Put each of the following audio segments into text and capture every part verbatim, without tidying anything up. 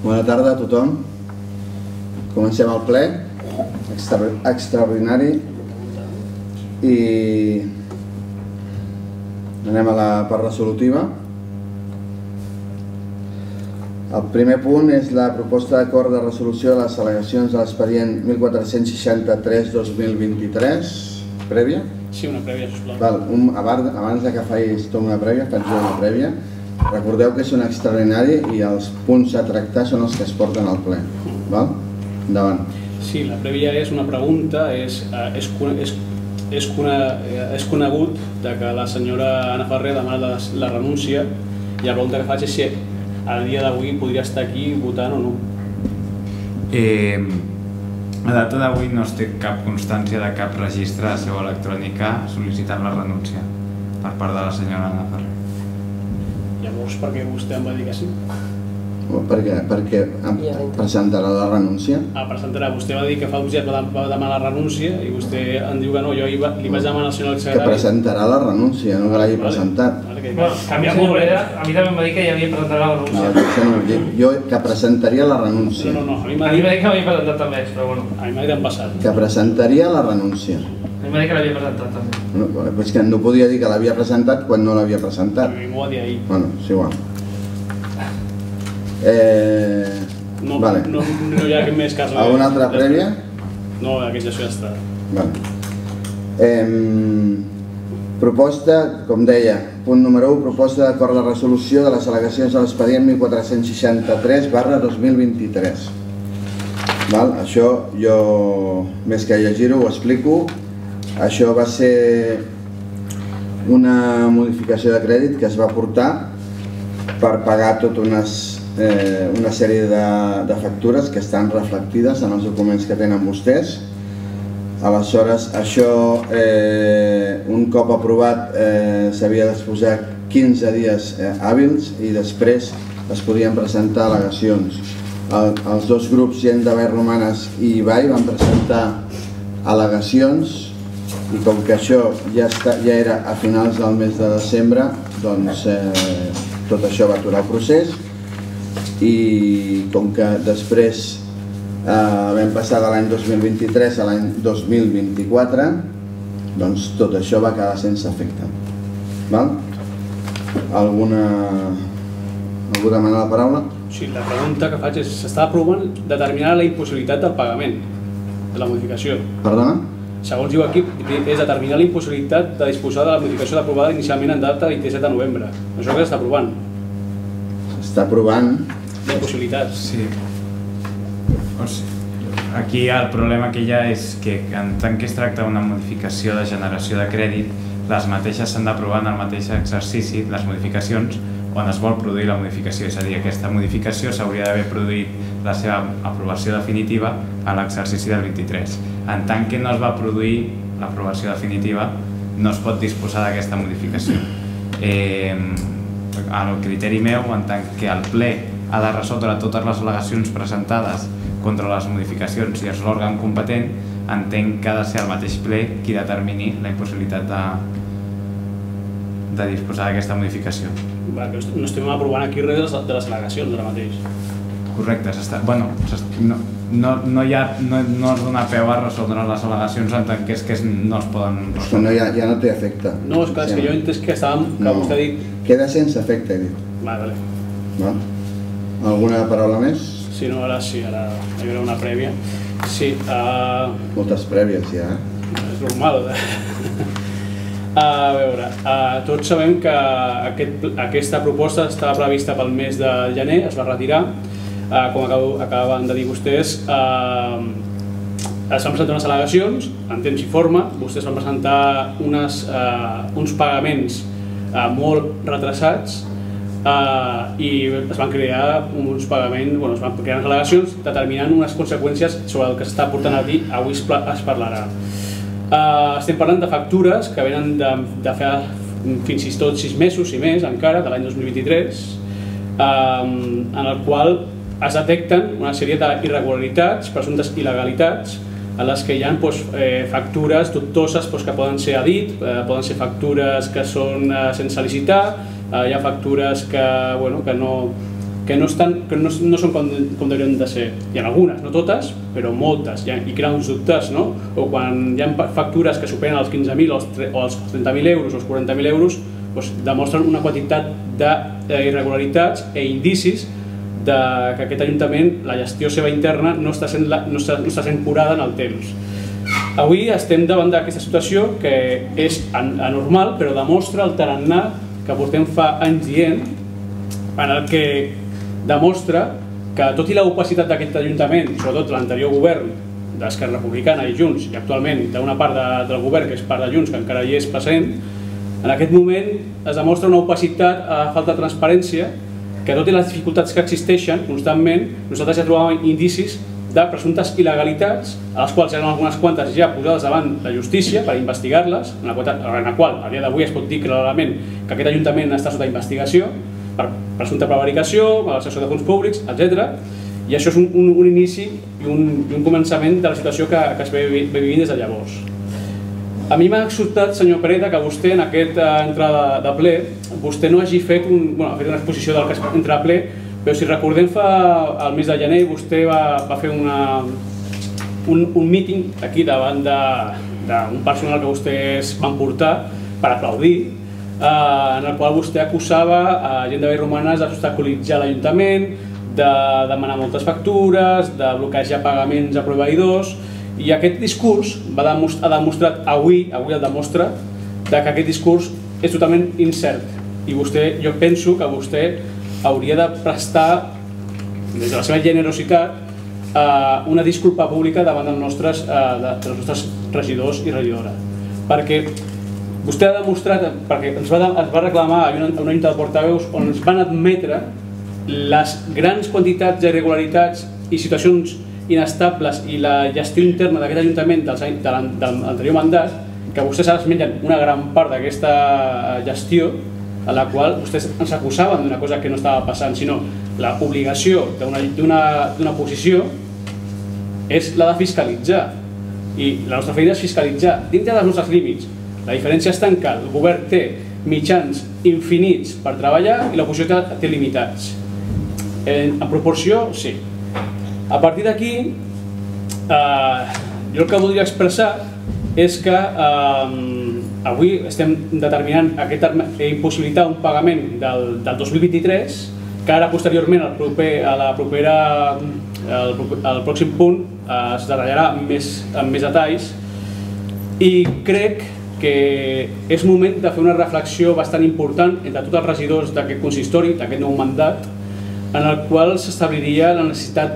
Bona tarda a tothom. Comencem el ple extraordinari i anem a la part resolutiva. El primer punt és la proposta d'acord de resolució de les al·legacions de l'expedient mil quatre-cents seixanta-tres barra dos mil vint-i-tres. Prèvia? Sí, una prèvia, sisplau. Val, un, abans, abans de que facis tu una prèvia, faig jo una prèvia. Recordeu que és un extraordinari i els punts a tractar són els que es porten al ple. Val? Endavant. Sí, la prèvia és una pregunta, és, és, és, és, és conegut de que la senyora Anna Ferrer demana la, la renúncia i la pregunta que faig és si al dia d'avui podria estar aquí votant o no. Eh, a data d'avui no es té cap constància de cap registre de seu electrònica sol·licitant la renúncia per part de la senyora Anna Ferrer. Llavors, per què vostè em va dir que sí? Per què? Perquè presentarà la renúncia? Ah, presentarà. Vostè va dir que fa uns dies va demanar la renúncia i vostè em diu que no. Jo li vaig demanar al senyor secretari... Que presentarà la renúncia, no que l'hagi presentat. Bueno, canvia molt bé. A mi també em va dir que ja havia presentat la renúncia. Jo que presentaria la renúncia. No, no, no. A mi m'ha dit que l'havia presentat també, però bueno. A mi m'ha dit en passat. Que presentaria la renúncia. A mi m'ha dit que l'havia presentat també. No, és que no podia dir que l'havia presentat quan no l'havia presentat. A mi m'ho va dir ahir. Bueno, és igual. Eh... No, vale. no, no hi ha més cas. Alguna altra prèvia? No, aquesta ja està. Vale. Eh, proposta, com deia, punt número u, proposta d'acord de resolució de les al·legacions de l'expedient mil quatre-cents seixanta-tres barra dos mil vint-i-tres. Val? Això jo, més que llegir-ho, ho explico. Això va ser una modificació de crèdit que es va portar per pagar tota unes Eh, una sèrie de, de factures que estan reflectides en els documents que tenen vostès. Aleshores, això, eh, un cop aprovat, eh, s'havia d'exposar quinze dies eh, hàbils i després es podien presentar al·legacions. El, els dos grups, Gent de Vall Romanes i Ibai, van presentar al·legacions i com que això ja, està, ja era a finals del mes de desembre, doncs eh, tot això va aturar el procés. I com que després eh, vam passar de l'any dos mil vint-i-tres a l'any dos mil vint-i-quatre, doncs tot això va quedar sense efecte. Val? Alguna... Algú demana la paraula? Sí, la pregunta que faig és, s'està aprovant determinar la impossibilitat del pagament de la modificació. Perdona? Segons diu aquí, és determinar la impossibilitat de disposar de la modificació aprovada inicialment en data vint-i-set de novembre. Això que s'està aprovant. S'està aprovant... De possibilitats. Sí. O sigui, aquí el problema que hi ha és que en tant que es tracta d'una modificació de generació de crèdit, les mateixes s'han d'aprovar en el mateix exercici, les modificacions, on es vol produir la modificació. És a dir, aquesta modificació s'hauria d'haver produït la seva aprovació definitiva a l'exercici del vint-i-tres. En tant que no es va produir l'aprovació definitiva, no es pot disposar d'aquesta modificació. Eh, al criteri meu, en tant que el ple ha de resoldre totes les al·legacions presentades contra les modificacions i és l'òrgan competent, entenc que ha de ser el mateix ple qui determini la impossibilitat de, de disposar d'aquesta modificació. Va, que no estem aprovant aquí res de les al·legacions ara mateix. Correcte, s'està... Bueno, no, no, no, hi ha, no, no es dona peu a resoldre les al·legacions en tant que és que no es poden resoldre. És que no, ja, ja no té efecte. No, és clar, és que jo he entès que estàvem... que no, vostè ha dit... Queda sense efecte, he dit. Va, vale. Va. Alguna paraula més? Sí, no, ara sí, ara hi haurà una prèvia. Sí, uh... moltes prèvies ja, eh? És normal. A veure, uh, tots sabem que aquest, aquesta proposta estava prevista pel mes de gener, es va retirar. Uh, com acabo, acaben de dir vostès, uh, es van presentar unes al·legacions en temps i forma, vostès van presentar unes, uh, uns pagaments uh, molt retrasats. Uh, i es van crear uns pagaments, bueno, es van crear unes al·legacions determinant unes conseqüències sobre el que s'està portant a dir, avui es, es parlarà. Uh, estem parlant de factures que venen de, de fer fins i tot sis mesos i més encara, de l'any dos mil vint-i-tres, uh, en el qual es detecten una sèrie d'irregularitats, presumptes il·legalitats, en les que hi ha doncs, eh, factures dubtoses doncs, que poden ser a dit, eh, poden ser factures que són eh, sense licitar, eh, hi ha factures que, bueno, que, no, que no són com deurien de ser. Hi ha algunes, no totes, però moltes, i crea uns dubtes, no? O quan hi ha factures que superen els quinze mil o els trenta mil euros o els quaranta mil euros, demostren una quantitat d'irregularitats i indicis que aquest Ajuntament, la gestió seva interna, no està sent curada en el temps. Avui estem davant d'aquesta situació que és anormal, però demostra el tarannà que portem fa anys dient, en el que demostra que tot i l'opacitat d'aquest Ajuntament, sobretot l'anterior govern d'Esquerra Republicana i Junts, i actualment d'una part del govern que és part de Junts, que encara hi és present, en aquest moment es demostra una opacitat, falta de transparència, que tot i les dificultats que existeixen constantment, nosaltres ja trobàvem indicis de presumptes il·legalitats, a les quals hi ha algunes quantes ja posades davant la justícia per investigar-les, en la qual a dia d'avui es pot dir clarament que aquest Ajuntament està sota investigació per presumpta prevaricació, malversació de fons públics, etcètera. I això és un inici i un començament de la situació que es ve vivint des de llavors. A mi m'ha sobtat, senyor Pereda, que vostè en aquesta entrada de ple, vostè no hagi fet una exposició del que és entrar a ple, però si recordem fa el mes de gener vostè va fer un míting aquí davant d'un personal que vostès van portar per aplaudir, en el qual vostè acusava a gent de Vall Romanes d'obstaculitzar l'Ajuntament, de demanar moltes factures, de bloquejar pagaments a proveïdors, i aquest discurs ha demostrat, avui el demostra, que aquest discurs és totalment incert. I vostè, jo penso que vostè hauria de prestar, des de la seva generositat, una disculpa pública davant dels nostres regidors i regidores. Perquè vostè ha demostrat, perquè ens va reclamar a una junta de portaveus on ens van admetre les grans quantitats d'irregularitats i situacions inestables i la gestió interna d'aquest Ajuntament de l'anterior mandat, que vostès es mengen una gran part d'aquesta gestió, a la qual vostès ens acusaven d'una cosa que no estava passant, sinó l'obligació d'una posició és la de fiscalitzar. I la nostra feina és fiscalitzar dintre dels nostres límits. La diferència està en que el govern té mitjans infinits per treballar i l'oposició té limitats. En proporció, sí. A partir d'aquí, jo el que voldria expressar és que avui estem determinant impossibilitar un pagament del dos mil vint-i-tres, que ara posteriorment al pròxim punt es detallarà amb més detalls, i crec que és moment de fer una reflexió bastant important entre tots els regidors d'aquest consistori, d'aquest nou mandat, en el qual s'establiria la necessitat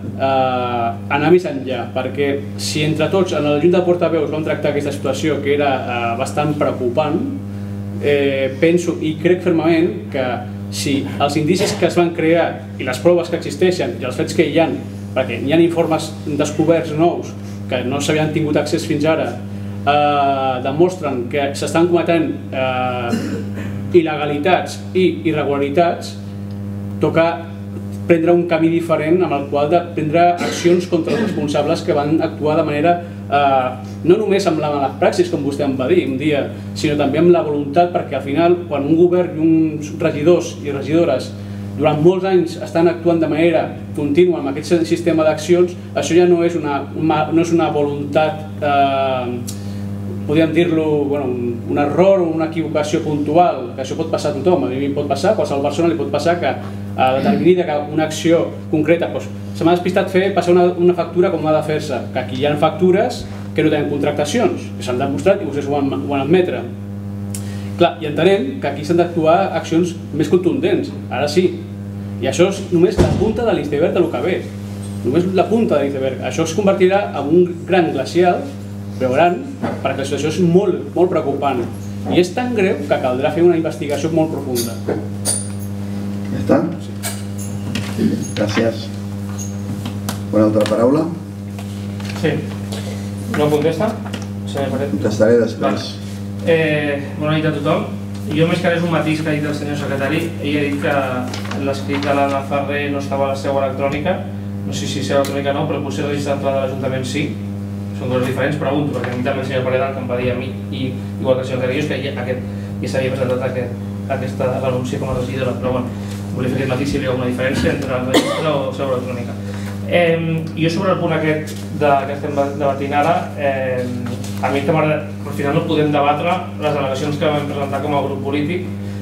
d'anar més enllà, perquè si entre tots en la Junta de Portaveus vam tractar aquesta situació que era bastant preocupant, penso i crec fermament que si els indicis que es van crear i les proves que existeixen i els fets que hi ha, perquè hi ha informes descoberts nous que no s'havien tingut accés fins ara, demostren que s'estan cometent il·legalitats i irregularitats, toca prendre un camí diferent amb el qual de prendre accions contra els responsables que van actuar de manera no només amb la mala praxis, com vostè em va dir un dia, sinó també amb la voluntat, perquè al final, quan un govern i uns regidors i regidores durant molts anys estan actuant de manera contínua amb aquest sistema d'accions, això ja no és una voluntat, podríem dir-lo, un error o una equivocació puntual, que això pot passar a tothom, a mi pot passar, a qualsevol persona li pot passar que a determinida que una acció concreta, se m'ha despistat fer passar una factura com ha de fer-se, que aquí hi ha factures que no tenen contractacions, que s'han demostrat i vostès ho van admetre. Clar, i entenem que aquí s'han d'actuar accions més contundents, ara sí, i això és només la punta de l'iceberg del que ve, només la punta de l'iceberg. Això es convertirà en un gran glacial, però gran, perquè la situació és molt, molt preocupant, i és tan greu que caldrà fer una investigació molt profunda. Ja està? Gràcies. Una altra paraula? Sí. No contesta? Contestaré després. Bona nit a tothom. Jo més que res un matís que ha dit el senyor secretari. Ell ha dit que l'escrit de l'Anna Ferrer no estava a la seu electrònica. No sé si seu electrònica no, però potser el registre d'entrada de l'Ajuntament sí. Són coses diferents, pregunto, perquè a mi també el senyor Pereda el que em va dir a mi, igual que el senyor Carrillos, que ja s'havia presentat l'anunci com a regidora, però bueno, volia fer aquest matí si hi havia alguna diferència entre registre o seu electrònica. Jo sobre el punt aquest que estem debatint ara, a mi al final no podem debatre les al·legacions que vam presentar com a grup polític,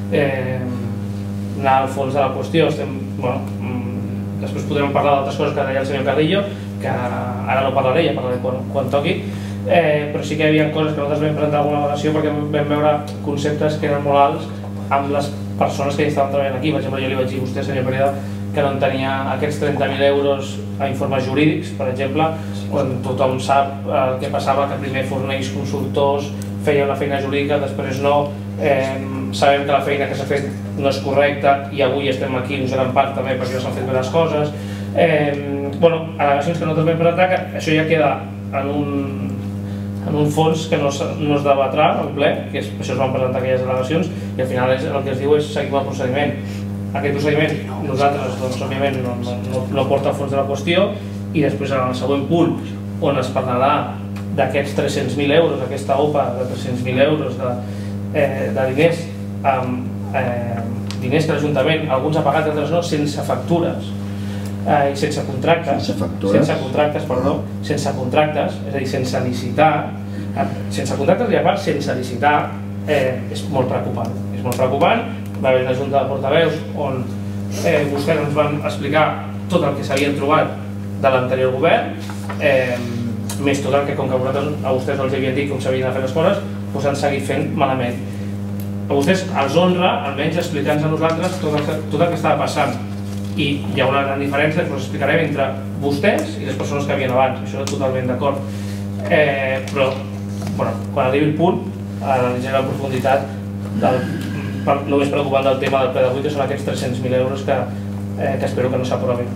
anar al fons de la qüestió. Després podrem parlar d'altres coses que deia el senyor Carrillo, que ara no parlaré, ja parlaré quan toqui, però sí que hi havia coses que nosaltres vam presentar alguna al·legació perquè vam veure conceptes que eren molt alts amb les persones que hi estaven treballant aquí. Per exemple, jo li vaig dir a vostè, senyor Pereda, que no en tenia aquests trenta mil euros a informes jurídics, per exemple, quan tothom sap què passava, que primer forneix consultors, feia una feina jurídica, després no, sabem que la feina que s'ha fet no és correcta i avui estem aquí en gran part també perquè s'han fet bé les coses. Al·legacions que nosaltres vam presentar, que això ja queda en un fons que no es debatrà al ple, que per això es van presentar aquelles al·legacions, i al final el que es diu és seguir el procediment. Aquest procediment nosaltres, doncs, òbviament, no porta al fons de la qüestió, i després en el següent punt, on es parlarà d'aquests tres-cents mil euros, aquesta O P A de tres-cents mil euros de diners, diners que l'Ajuntament, alguns ha pagat, altres no, sense factures, i sense contractes, sense contractes, perdó, sense contractes, és a dir, sense licitar, sense contractes i a part sense licitar, és molt preocupant. És molt preocupant. Va haver una junta de portaveus on vostès ens van explicar tot el que s'havien trobat de l'anterior govern, més tot el que, com que a vostès els havien dit com s'havien de fer les coses, doncs han seguit fent malament. A vostès els honra, almenys, explicar-nos a nosaltres tot el que estava passant. I hi ha una gran diferència, us explicarem, entre vostès i les persones que havien abans, això és totalment d'acord. Però, quan arribi el punt, analitzarem la profunditat del el més preocupant del tema del ple d'avui, que són aquests tres-cents mil euros que espero que no s'aprovin.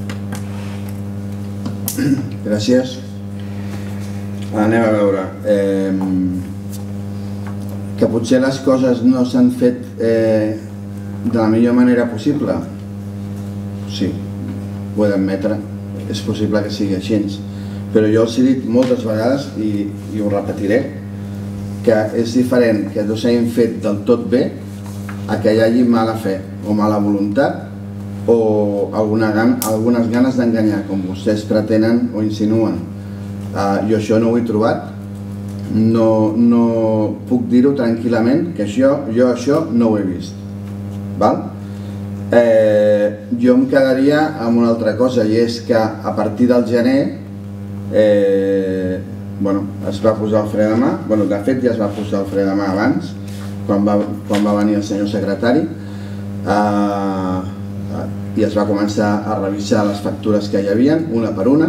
Gràcies. Anem a veure. Que potser les coses no s'han fet de la millor manera possible. Sí, ho he d'admetre. És possible que sigui així. Però jo els he dit moltes vegades, i ho repetiré, que és diferent que no s'hagin fet del tot bé a que hi hagi mala fe o mala voluntat o algunes ganes d'enganyar, com vostès pretenen o insinuen. Jo això no ho he trobat, no puc dir-ho tranquil·lament, que jo això no ho he vist. Jo em quedaria amb una altra cosa, i és que a partir del gener es va posar el fre de mà, de fet ja es va posar el fre de mà abans, quan va venir el senyor secretari, i es va començar a revisar les factures que hi havia, una per una.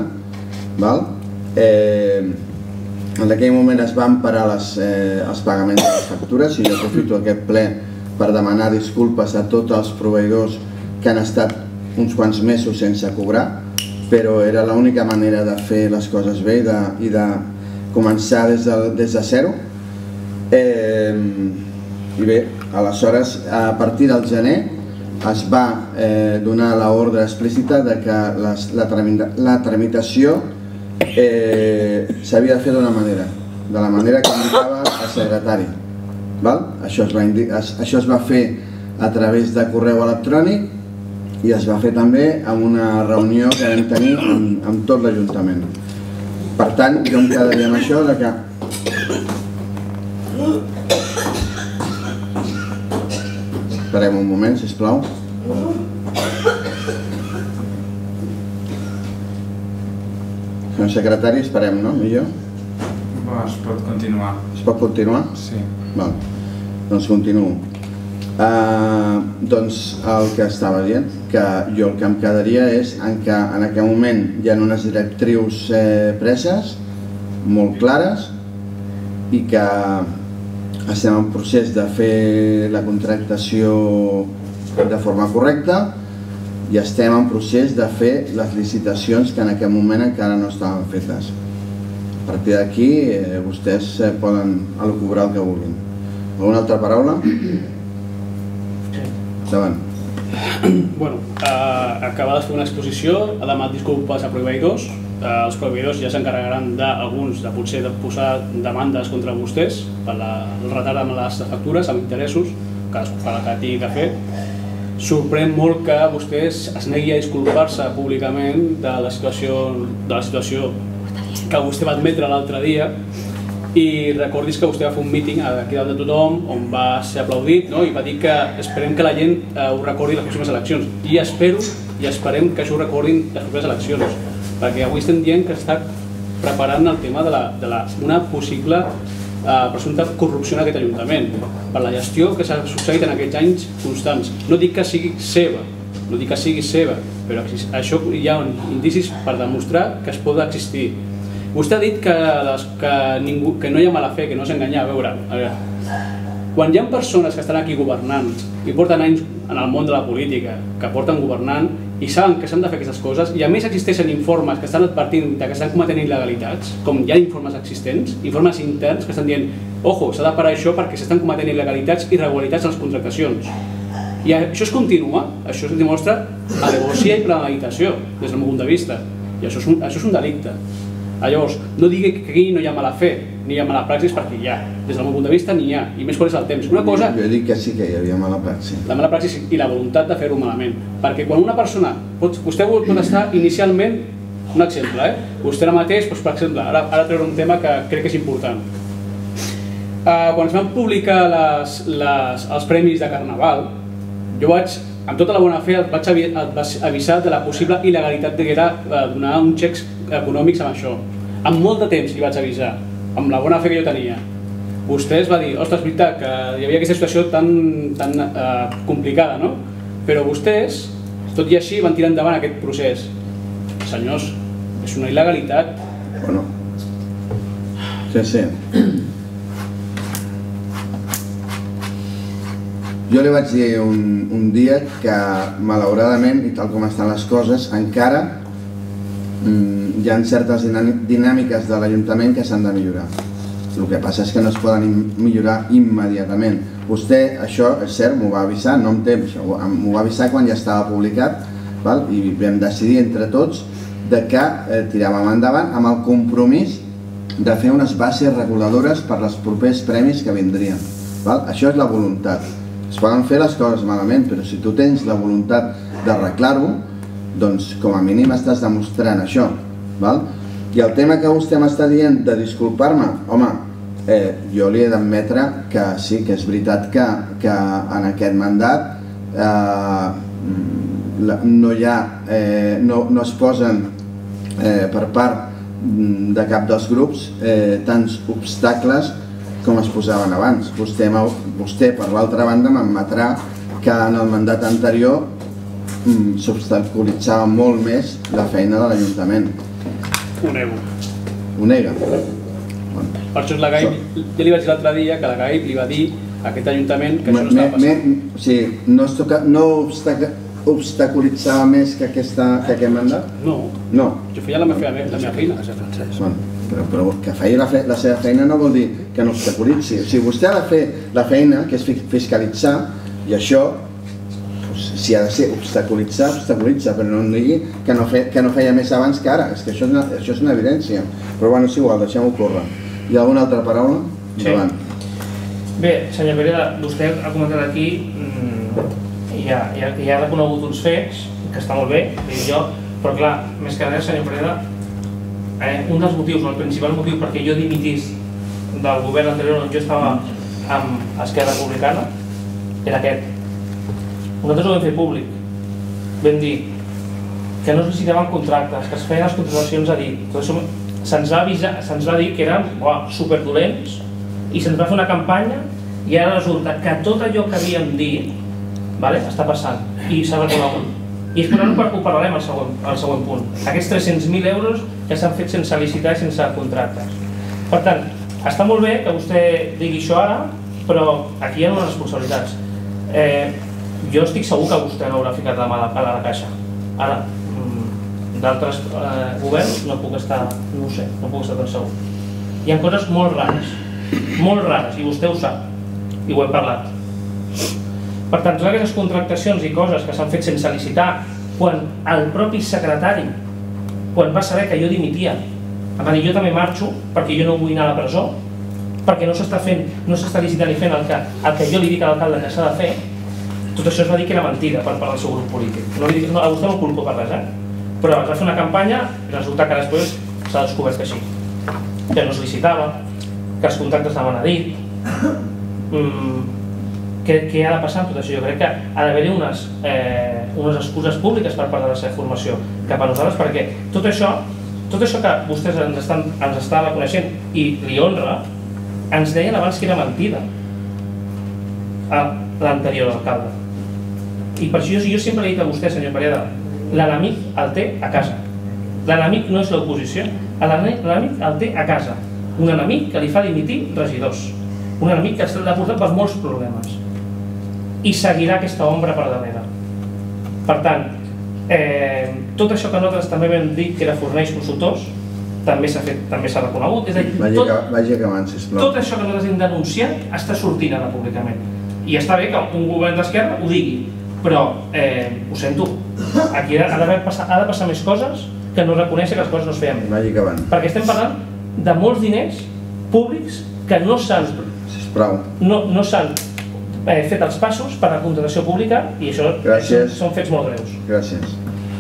En aquell moment es van parar els pagaments de les factures, i jo aprofito aquest ple per demanar disculpes a tots els proveïdors que han estat uns quants mesos sense cobrar, però era l'única manera de fer les coses bé i de començar des de zero. I bé, aleshores, a partir del gener es va donar l'ordre explícita que la tramitació s'havia de fer d'una manera, de la manera que indicava el secretari. Això es va fer a través de correu electrònic i es va fer també en una reunió que vam tenir amb tot l'Ajuntament. Per tant, jo em quedaria amb això de que... Esperem un moment, sisplau. Senyor secretari, esperem, no? Millor? Es pot continuar. Es pot continuar? Sí. Doncs continuo. Doncs el que estava dient, que jo el que em quedaria és que en aquest moment hi ha unes directrius preses, molt clares, i que estem en procés de fer la contractació de forma correcta i estem en procés de fer les licitacions que en aquest moment encara no estaven fetes. A partir d'aquí vostès poden elucubrar el que vulguin. Alguna altra paraula? Endavant. Bueno, acaba de fer una exposició, ha demanat disculpes a proveïdors. Els proveïdors ja s'encarregaran d'alguns de potser de posar demandes contra vostès per el retard amb les factures, amb interessos, que cadascú fa el que tingui que fer. Sorprèn molt que vostès es negui a disculpar-se públicament de la situació, de la situació que vostè va admetre l'altre dia, i recordis que vostè va fer un míting aquí dalt de tothom on va ser aplaudit, no? I va dir que esperem que la gent eh, ho recordi les pròximes eleccions, i espero i esperem que això ho recordin les properes eleccions, perquè avui estem dient que està preparant el tema de, la, de la, una possible eh, presumpta corrupció en aquest Ajuntament per la gestió que s'ha succeït en aquests anys constants. No dic que sigui seva, no dic que sigui seva, però això hi ha indicis per demostrar que es pot existir. Vostè ha dit que, les, que, ningú, que no hi ha mala fe, que no s'enganya. A veure, a veure, quan hi ha persones que estan aquí governant i porten anys en el món de la política, que porten governant i saben que s'han de fer aquestes coses, i a més existeixen informes que estan advertint que estan cometent il·legalitats, com hi ha informes existents, informes interns que estan dient ojo, s'ha de parar això perquè s'estan cometent il·legalitats i irregularitats en les contractacions. I això es continua, això es demostra alevosía i premeditació, des del meu punt de vista, i això és un, això és un delicte. Llavors, no digui que aquí no hi ha mala fe, ni hi ha mala praxis, perquè hi ha. Des del meu punt de vista n'hi ha, i més quan és el temps. Una cosa... Jo dic que sí que hi havia mala praxis. La mala praxis i la voluntat de fer-ho malament. Perquè quan una persona... Pot, vostè pot estar inicialment... Un exemple, eh? Vostè ara mateix, doncs, per exemple, ara, ara treure un tema que crec que és important. Uh, quan es van publicar les, les, els premis de Carnaval, jo vaig, amb tota la bona fe, et vaig, avi, et vaig avisar de la possible il·legalitat que era uh, donar uns xecs econòmics amb això. Amb molt de temps li vaig avisar, amb la bona fe que jo tenia. Vostè es va dir, ostres, és veritat que hi havia aquesta situació tan, tan uh, complicada, no? Però vostès, tot i així, van tirar endavant aquest procés. Senyors, és una il·legalitat. Bueno, sí, sí. Jo li vaig dir un, un dia que, malauradament, i tal com estan les coses, encara mm, hi ha certes dinàmiques de l'Ajuntament que s'han de millorar. El que passa és que no es poden millorar immediatament. Vostè, això és cert, m'ho va avisar, no em té, m'ho va avisar quan ja estava publicat, val? I vam decidir entre tots de que eh, tiràvem endavant amb el compromís de fer unes bases reguladores per als propers premis que vindrien. Val? Això és la voluntat. Es poden fer les coses malament, però si tu tens la voluntat d'arreglar-ho, doncs com a mínim estàs demostrant això. Val? I el tema que vostè m'està dient de disculpar-me, home, eh, jo li he d'admetre que sí, que és veritat que, que en aquest mandat eh, no hi ha, eh, no, no es posen eh, per part de cap dels grups eh, tants obstacles com es posaven abans. Vostè, vostè per l'altra banda, m'admetrà que en el mandat anterior mm, s'obstaculitzava molt més la feina de l'Ajuntament. Ho nego. Ho nega? Bueno. Per això la Gaip, so. ja li vaig dir l'altre dia que la Gaip li va dir a aquest Ajuntament que això no estava passant. Me, me, o sigui, no, toca, no obstac, obstaculitzava més que, aquesta, que aquest mandat? No. No. Jo feia la meva, la meva feina. Bueno. Però, però que faci la, fe, la seva feina no vol dir que no obstaculitzi. O sigui, vostè ha de fer la feina, que és fiscalitzar, i això, doncs, si ha de ser obstaculitzar, obstaculitza, però no digui que no, fe, que no feia més abans que ara. És que això és una, això és una evidència. Però bueno, és igual, deixem-ho córrer. Hi ha alguna altra paraula? Sí. Endavant. Bé, senyor Pereda, vostè ha comentat aquí mmm, i, ha, i, ha, i ha reconegut uns fets, que està molt bé, dic jo, però clar, més que res, senyor Pereda, Eh, un dels motius, el principal motiu perquè jo dimitís del govern anterior on jo estava amb Esquerra Republicana era aquest. Nosaltres ho vam fer públic. Vam dir que no es licitaven contractes, que es feien les contractacions a dit. Se'ns va avisar, se'ns va dir que eren uah, superdolents i se'ns va fer una campanya i ara resulta que tot allò que havíem dit vale, està passant i s'ha reconegut. I és per tant ho parlarem al següent, al següent punt. Aquests tres-cents mil euros que s'han fet sense licitar i sense contractes. Per tant, està molt bé que vostè digui això ara, però aquí hi ha unes responsabilitats. Eh, jo estic segur que vostè no haurà ficat la mà a la caixa. Ara, d'altres eh, governs no puc estar, no ho sé, no puc estar tan segur. Hi ha coses molt rares, molt rares, i vostè ho sap, i ho hem parlat. Per tant, totes aquestes contractacions i coses que s'han fet sense licitar, quan el propi secretari, quan va saber que jo dimitia, em va dir jo també marxo perquè jo no vull anar a la presó, perquè no s'està fent, no s'està licitant i fent el que, el que jo li dic a l'alcalde que s'ha de fer. Tot això es va dir que era mentida per part del seu grup polític. No li dic, no, a vostè no el culpo per res, eh? Però es va fer una campanya i resulta que després s'ha descobert que sí, que no es licitava, que els contractes anaven a dit. Mm, què, què ha de passar amb tot això? Jo crec que ha d'haver-hi unes, eh, unes excuses públiques per part de la seva formació cap a nosaltres, perquè tot això, tot això que vostès ens estan, ens estan reconeixent i li honra, ens deien abans que era mentida a l'anterior alcalde. I per això jo sempre he dit a vostè, senyor Pareda, l'enemic el té a casa. L'enemic no és l'oposició, l'enemic el té a casa. Un enemic que li fa dimitir regidors. Un enemic que l'ha portat per molts problemes. I seguirà aquesta ombra per darrere. Per tant, eh, tot això que nosaltres també vam dir que era Fornells Consultors, també s'ha fet, també s'ha reconegut. És a dir, Vagi, tot, vagi acabant, sisplau. tot això que nosaltres hem denunciat està sortint ara públicament. I està bé que un govern d'esquerra ho digui, però eh, ho sento, aquí ha de, passar, ha de passar més coses que no reconèixer que les coses no es feien bé. Vagi acabant. Perquè estem parlant de molts diners públics que no s'han no, no s'han eh, fet els passos per a la contractació pública i això són, són fets molt greus. Gràcies.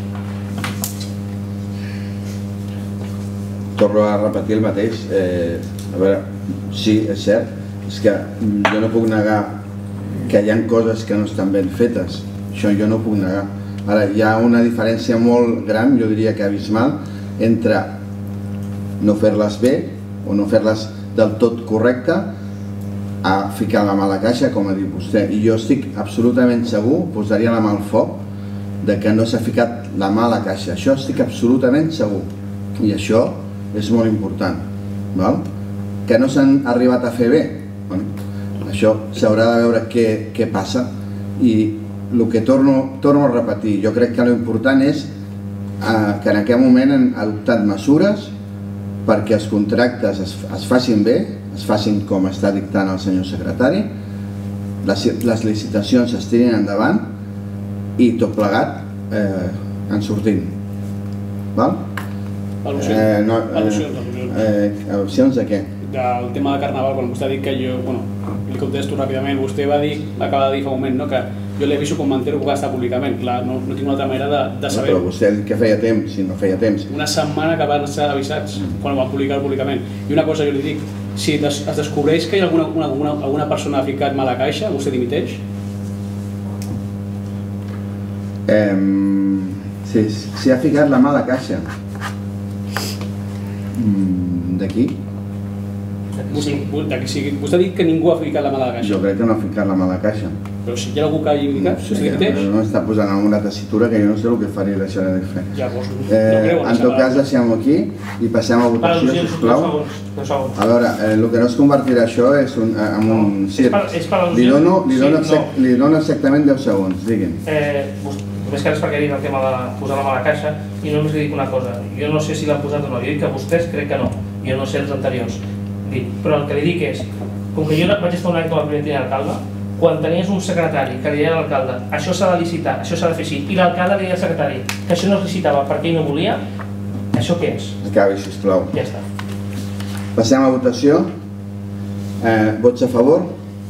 Torno a repetir el mateix. Eh, a veure, sí, és cert, és que jo no puc negar que hi ha coses que no estan ben fetes. Això jo no ho puc negar. Ara, hi ha una diferència molt gran, jo diria que abismal, entre no fer-les bé o no fer-les del tot correcte a ficar la mà a la caixa, com ha dit vostè. I jo estic absolutament segur, posaria la mà al foc, de que no s'ha ficat la mà a la caixa. Això estic absolutament segur. I això és molt important. Val? Que no s'han arribat a fer bé. Bueno, això s'haurà de veure què, què passa. I el que torno, torno a repetir, jo crec que l'important és eh, que en aquest moment han adoptat mesures perquè els contractes es, es facin bé, es facin com està dictant el senyor secretari, les, les licitacions es tirin endavant i tot plegat eh, en sortim. Val? Al·lusions. Eh, no, eh, al·lucions, al·lusions. Eh, al·lusions de què? Del tema de Carnaval, quan vostè ha dit que jo, bueno, li contesto ràpidament, vostè va dir, acaba de dir fa un moment, no, que jo li aviso com m'entero que va estar públicament. Clar, no, no tinc una altra manera de, de saber. No, però vostè ha dit que feia temps, si no feia temps. Una setmana que van estar avisats quan ho van publicar públicament. I una cosa jo li dic, si des, es descobreix que hi ha alguna, una, una, alguna persona ha ficat mà a la caixa, vostè dimiteix? Eh, si, si ha ficat la mà a la caixa. Mm, d'aquí? Vostè, sí. Vostè ha dit que ningú ha ficat la mà a la caixa. Jo crec que no ha ficat la mà a la caixa. Però si hi ha algú que hagi ficat, no, vostè dimiteix? No està posant en una tessitura que jo no sé el que faria i deixaré de fer. Ja, doncs, no eh, creu en en tot cas, deixem-ho aquí i passem a votació, sisplau. A veure, eh, el que no es convertirà això és un, eh, en un circ. Li dono, li, dono sí, no. li dono exactament deu segons, digui'm. Eh, només que res perquè he dit el tema de posar la mà a la caixa i només li dic una cosa, jo no sé si l'han posat o no, jo dic que vostès crec que no, jo no sé els anteriors. Dic, però el que li dic és, com que jo vaig estar un any com a primer tinent d'alcalde, quan tenies un secretari que li deia a l'alcalde això s'ha de licitar, això s'ha de fer així, i l'alcalde li deia al secretari que això no es licitava perquè ell no volia, això què és? Acabi, sisplau. Ja està. Passem a votació. Eh, vots a favor?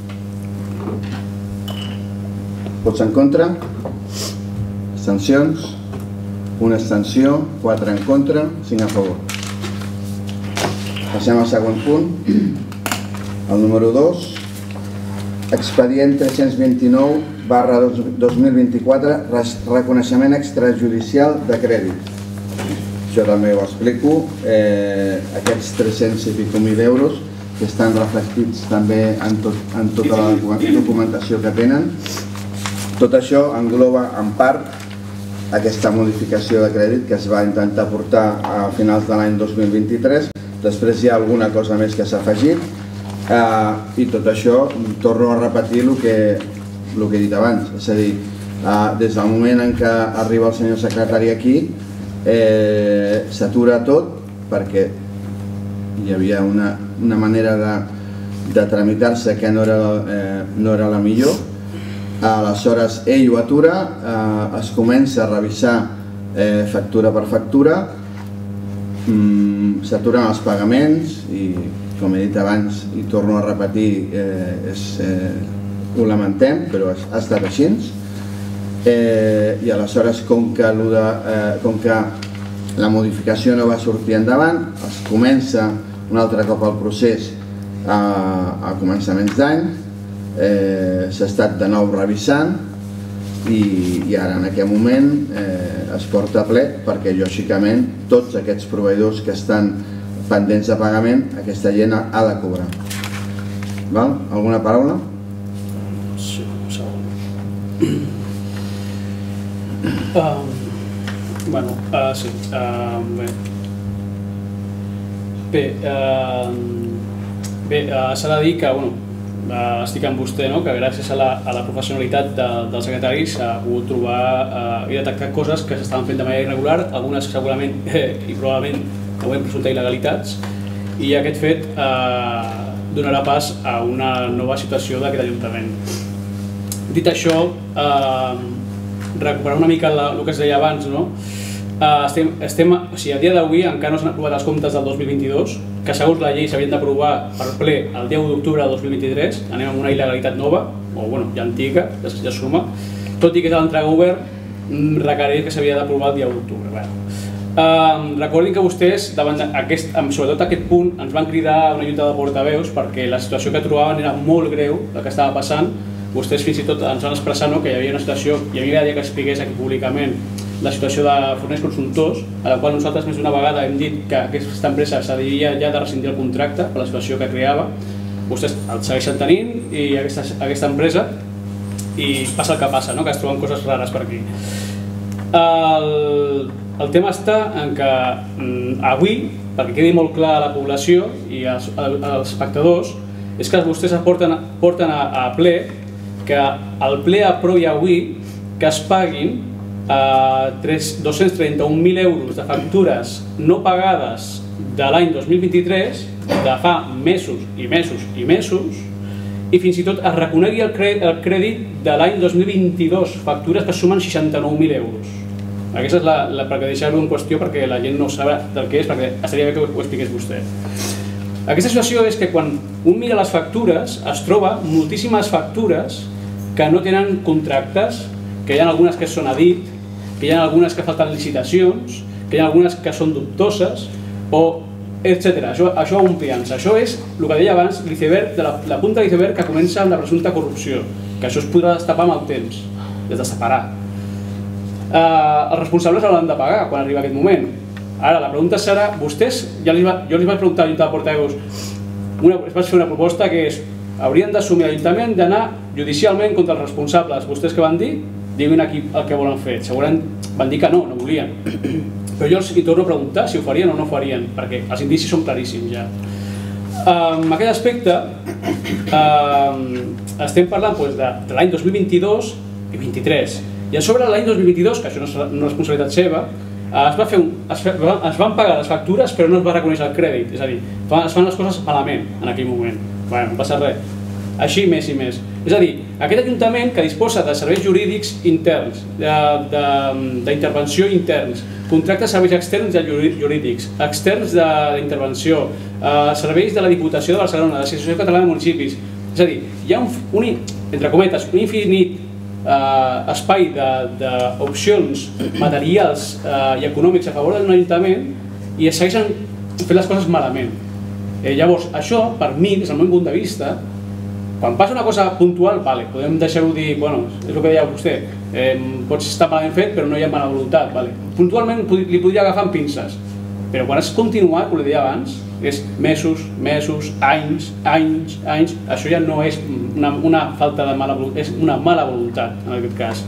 Vots en contra? Abstencions? Una abstenció, quatre en contra, cinc a favor. Passem al següent punt. El número dos. Expedient tres-cents vint-i-nou barra dos mil vint-i-quatre, reconeixement extrajudicial de crèdit. Això també ho explico. Eh, aquests tres-cents i pico mil euros que estan reflectits també en, tot, en tota la documentació que tenen. Tot això engloba en part aquesta modificació de crèdit que es va intentar portar a finals de l'any dos mil vint-i-tres. Després hi ha alguna cosa més que s'ha afegit. Uh, i tot això torno a repetir el que, el que he dit abans, és a dir, uh, des del moment en què arriba el senyor secretari aquí eh, s'atura tot perquè hi havia una, una manera de, de tramitar-se que no era, eh, no era la millor. Aleshores ell ho atura, eh, es comença a revisar eh, factura per factura, mm, s'aturen els pagaments i com he dit abans i torno a repetir, ho lamentem, però ha estat així. I aleshores, com que la modificació no va sortir endavant, es comença un altre cop el procés a començaments d'any, s'ha estat de nou revisant i ara en aquest moment es porta a ple perquè lògicament tots aquests proveïdors que estan pendents de pagament, aquesta gent ha de cobrar. Alguna paraula? Sí, un segon. Bueno, sí, bé. Bé, bé, s'ha de dir que, bueno, estic amb vostè, que gràcies a la professionalitat dels secretaris s'ha pogut trobar i detectar coses que s'estaven fent de manera irregular, algunes segurament i probablement haurem presumpte il·legalitats, i aquest fet donarà pas a una nova situació d'aquest Ajuntament. Dit això, recuperar una mica el que es deia abans, a dia d'avui encara no s'han aprovat els comptes del dos mil vint-i-dos, que segons la llei s'havien d'aprovar per ple el deu d'octubre del dos mil vint-i-tres, anem amb una il·legalitat nova, o bueno, ja antiga, ja suma, tot i que l'entrega obert requereix que s'havia d'aprovar el dia u d'octubre. Recordin que vostès, sobretot aquest punt, ens van cridar a una junta de portaveus perquè la situació que trobaven era molt greu, el que estava passant. Vostès fins i tot ens van expressar que hi havia una situació, i a mi m'agradaria que expliqués aquí públicament la situació de Forners Consultors, a la qual nosaltres més d'una vegada hem dit que aquesta empresa s'hauria ja de rescindir el contracte per la situació que creava. Vostès el segueixen tenint, i aquesta empresa, i passa el que passa, que es troben coses rares per aquí. El tema està en que avui, perquè quedi molt clar a la població i als espectadors, és que vostès porten a ple que el ple aprovi avui que es paguin dos-cents trenta-un mil euros de factures no pagades de l'any dos mil vint-i-tres, de fa mesos i mesos i mesos, i fins i tot es reconegui el crèdit de l'any dos mil vint-i-dos, factures que sumen seixanta-nou mil euros. Aquesta és la, perquè deixar-ho en qüestió perquè la gent no sabrà del que és, perquè estaria bé que ho expliqués vostè. Aquesta situació és que quan un mira les factures es troba moltíssimes factures que no tenen contractes, que hi ha algunes que són a dit, que hi ha algunes que falten licitacions, que hi ha algunes que són dubtoses, o etcètera. Això ampliant-se. Això és el que deia abans, la punta de l'iceberg que comença amb la presumpta corrupció, que això es podrà destapar amb el temps, es destaparà. Els responsables hauran de pagar quan arriba aquest moment. Ara, la pregunta serà, vostès, jo els vaig preguntar a l'Ajuntament de Portaveus, vaig fer una proposta que és, haurien d'assumir l'Ajuntament d'anar judicialment contra els responsables. Vostès què van dir? Diguin aquí el que volen fer. Segurament van dir que no, no volien. Però jo els torno a preguntar si ho farien o no ho farien, perquè els indicis són claríssims ja. En aquest aspecte, estem parlant de l'any dos mil vint-i-dos i vint-i-tres. I a sobre l'any dos mil vint-i-dos, que això no és una responsabilitat seva, es van pagar les factures però no es va reconèixer el crèdit. És a dir, es fan les coses malament en aquell moment. Bé, no passa res. Així més i més. És a dir, aquest Ajuntament que disposa de serveis jurídics interns, d'intervenció interns, contractes de serveis externs i jurídics, externs d'intervenció, serveis de la Diputació de Barcelona, de l'Associació Catalana de Municipis. És a dir, hi ha un, entre cometes, un infinit espai d'opcions materials i econòmics a favor d'un Ajuntament i es segueixen fent les coses malament. Llavors, això, per mi, des del meu punt de vista, quan passa una cosa puntual, podem deixar-ho dir, bueno, és el que deia vostè, pot estar malament fet però no hi ha mala voluntat. Puntualment li podria agafar amb pinces, però quan has continuat, com li deia abans, és mesos, mesos, anys, anys, anys, això ja no és una falta de mala voluntat, és una mala voluntat en aquest cas.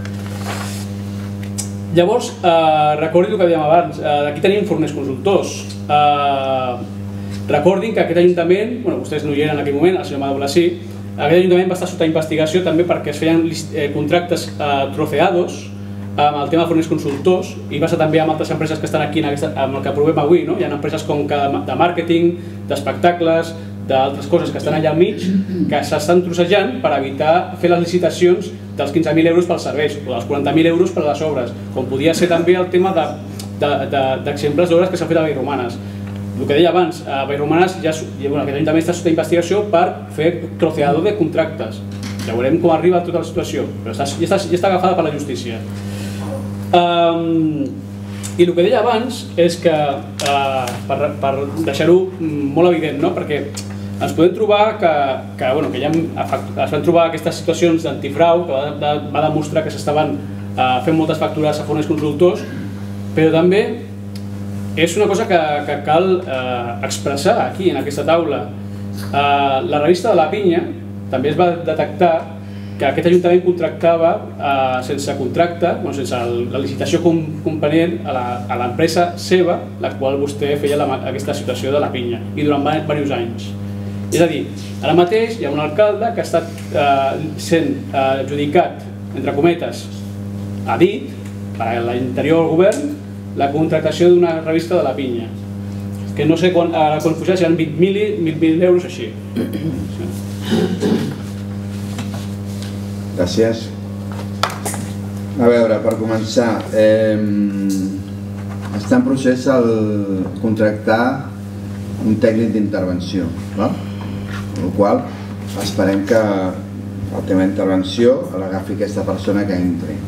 Llavors, recordin el que dèiem abans, aquí tenim Forners Consultors. Recordin que aquest Ajuntament, vostès no hi eren en aquell moment, el senyor Madura sí, aquest Ajuntament va estar sota investigació també perquè es feien contractes troceados amb el tema de Forners Consultors i passa també amb altres empreses que estan aquí amb el que aprovem avui. Hi ha empreses com de màrqueting, d'espectacles, d'altres coses que estan allà al mig que s'estan trossejant per evitar fer les licitacions dels quinze mil euros pels serveis o dels quaranta mil euros per les obres, com podia ser també el tema d'exemples d'obres que s'han fet a Vallromanes. el que deia abans, a Vallromanes ja, bueno, aquest ajuntament està sota investigació per fer troceador de contractes. Ja veurem com arriba tota la situació, però està, ja, està, ja està agafada per la justícia. Um, I el que deia abans és que, uh, per, per deixar-ho molt evident, no? Perquè ens podem trobar que, que, bueno, que ja es van trobar aquestes situacions d'antifrau que va, de, va demostrar que s'estaven uh, fent moltes factures a forns consultors, però també és una cosa que, que cal uh, expressar aquí, en aquesta taula. Uh, la revista de la Pinya també es va detectar que aquest ajuntament contractava eh, sense contracte, bueno, sense el, la licitació component a l'empresa seva, la qual vostè feia la, aquesta situació de la Pinya, i durant diversos anys. És a dir, ara mateix hi ha un alcalde que ha estat eh, sent eh, adjudicat, entre cometes, a dit, per a l'interior govern, la contractació d'una revista de la Pinya, que no sé quan, a la confusió seran vint mil euros així. Gràcies. A veure, per començar, eh, està en procés el contractar un tècnic d'intervenció, no? Amb la qual cosa esperem que el tema d'intervenció l'agafi aquesta persona que entri.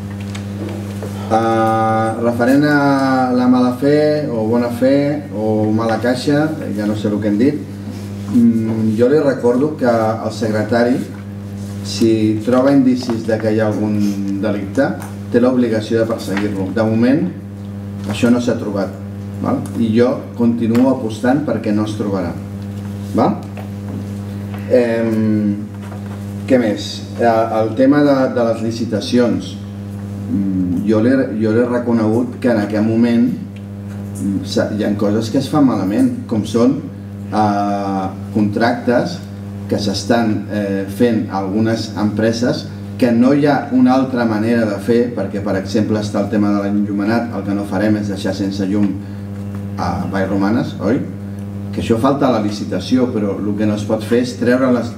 Uh, referent a la mala fe o bona fe o mala caixa, ja no sé el que hem dit, um, jo li recordo que el secretari, si troba indicis de que hi ha algun delicte, té l'obligació de perseguir-lo. De moment, això no s'ha trobat, val? I jo continuo apostant perquè no es trobarà. Val? Eh, què més? El tema de, de les licitacions. Jo l'he reconegut que en aquest moment hi ha coses que es fan malament, com són eh, contractes que s'estan eh, fent algunes empreses que no hi ha una altra manera de fer, perquè per exemple està el tema de l'enllumenat, el que no farem és deixar sense llum a Vallromanes, oi? Que això falta a la licitació, però el que no es pot fer és treure les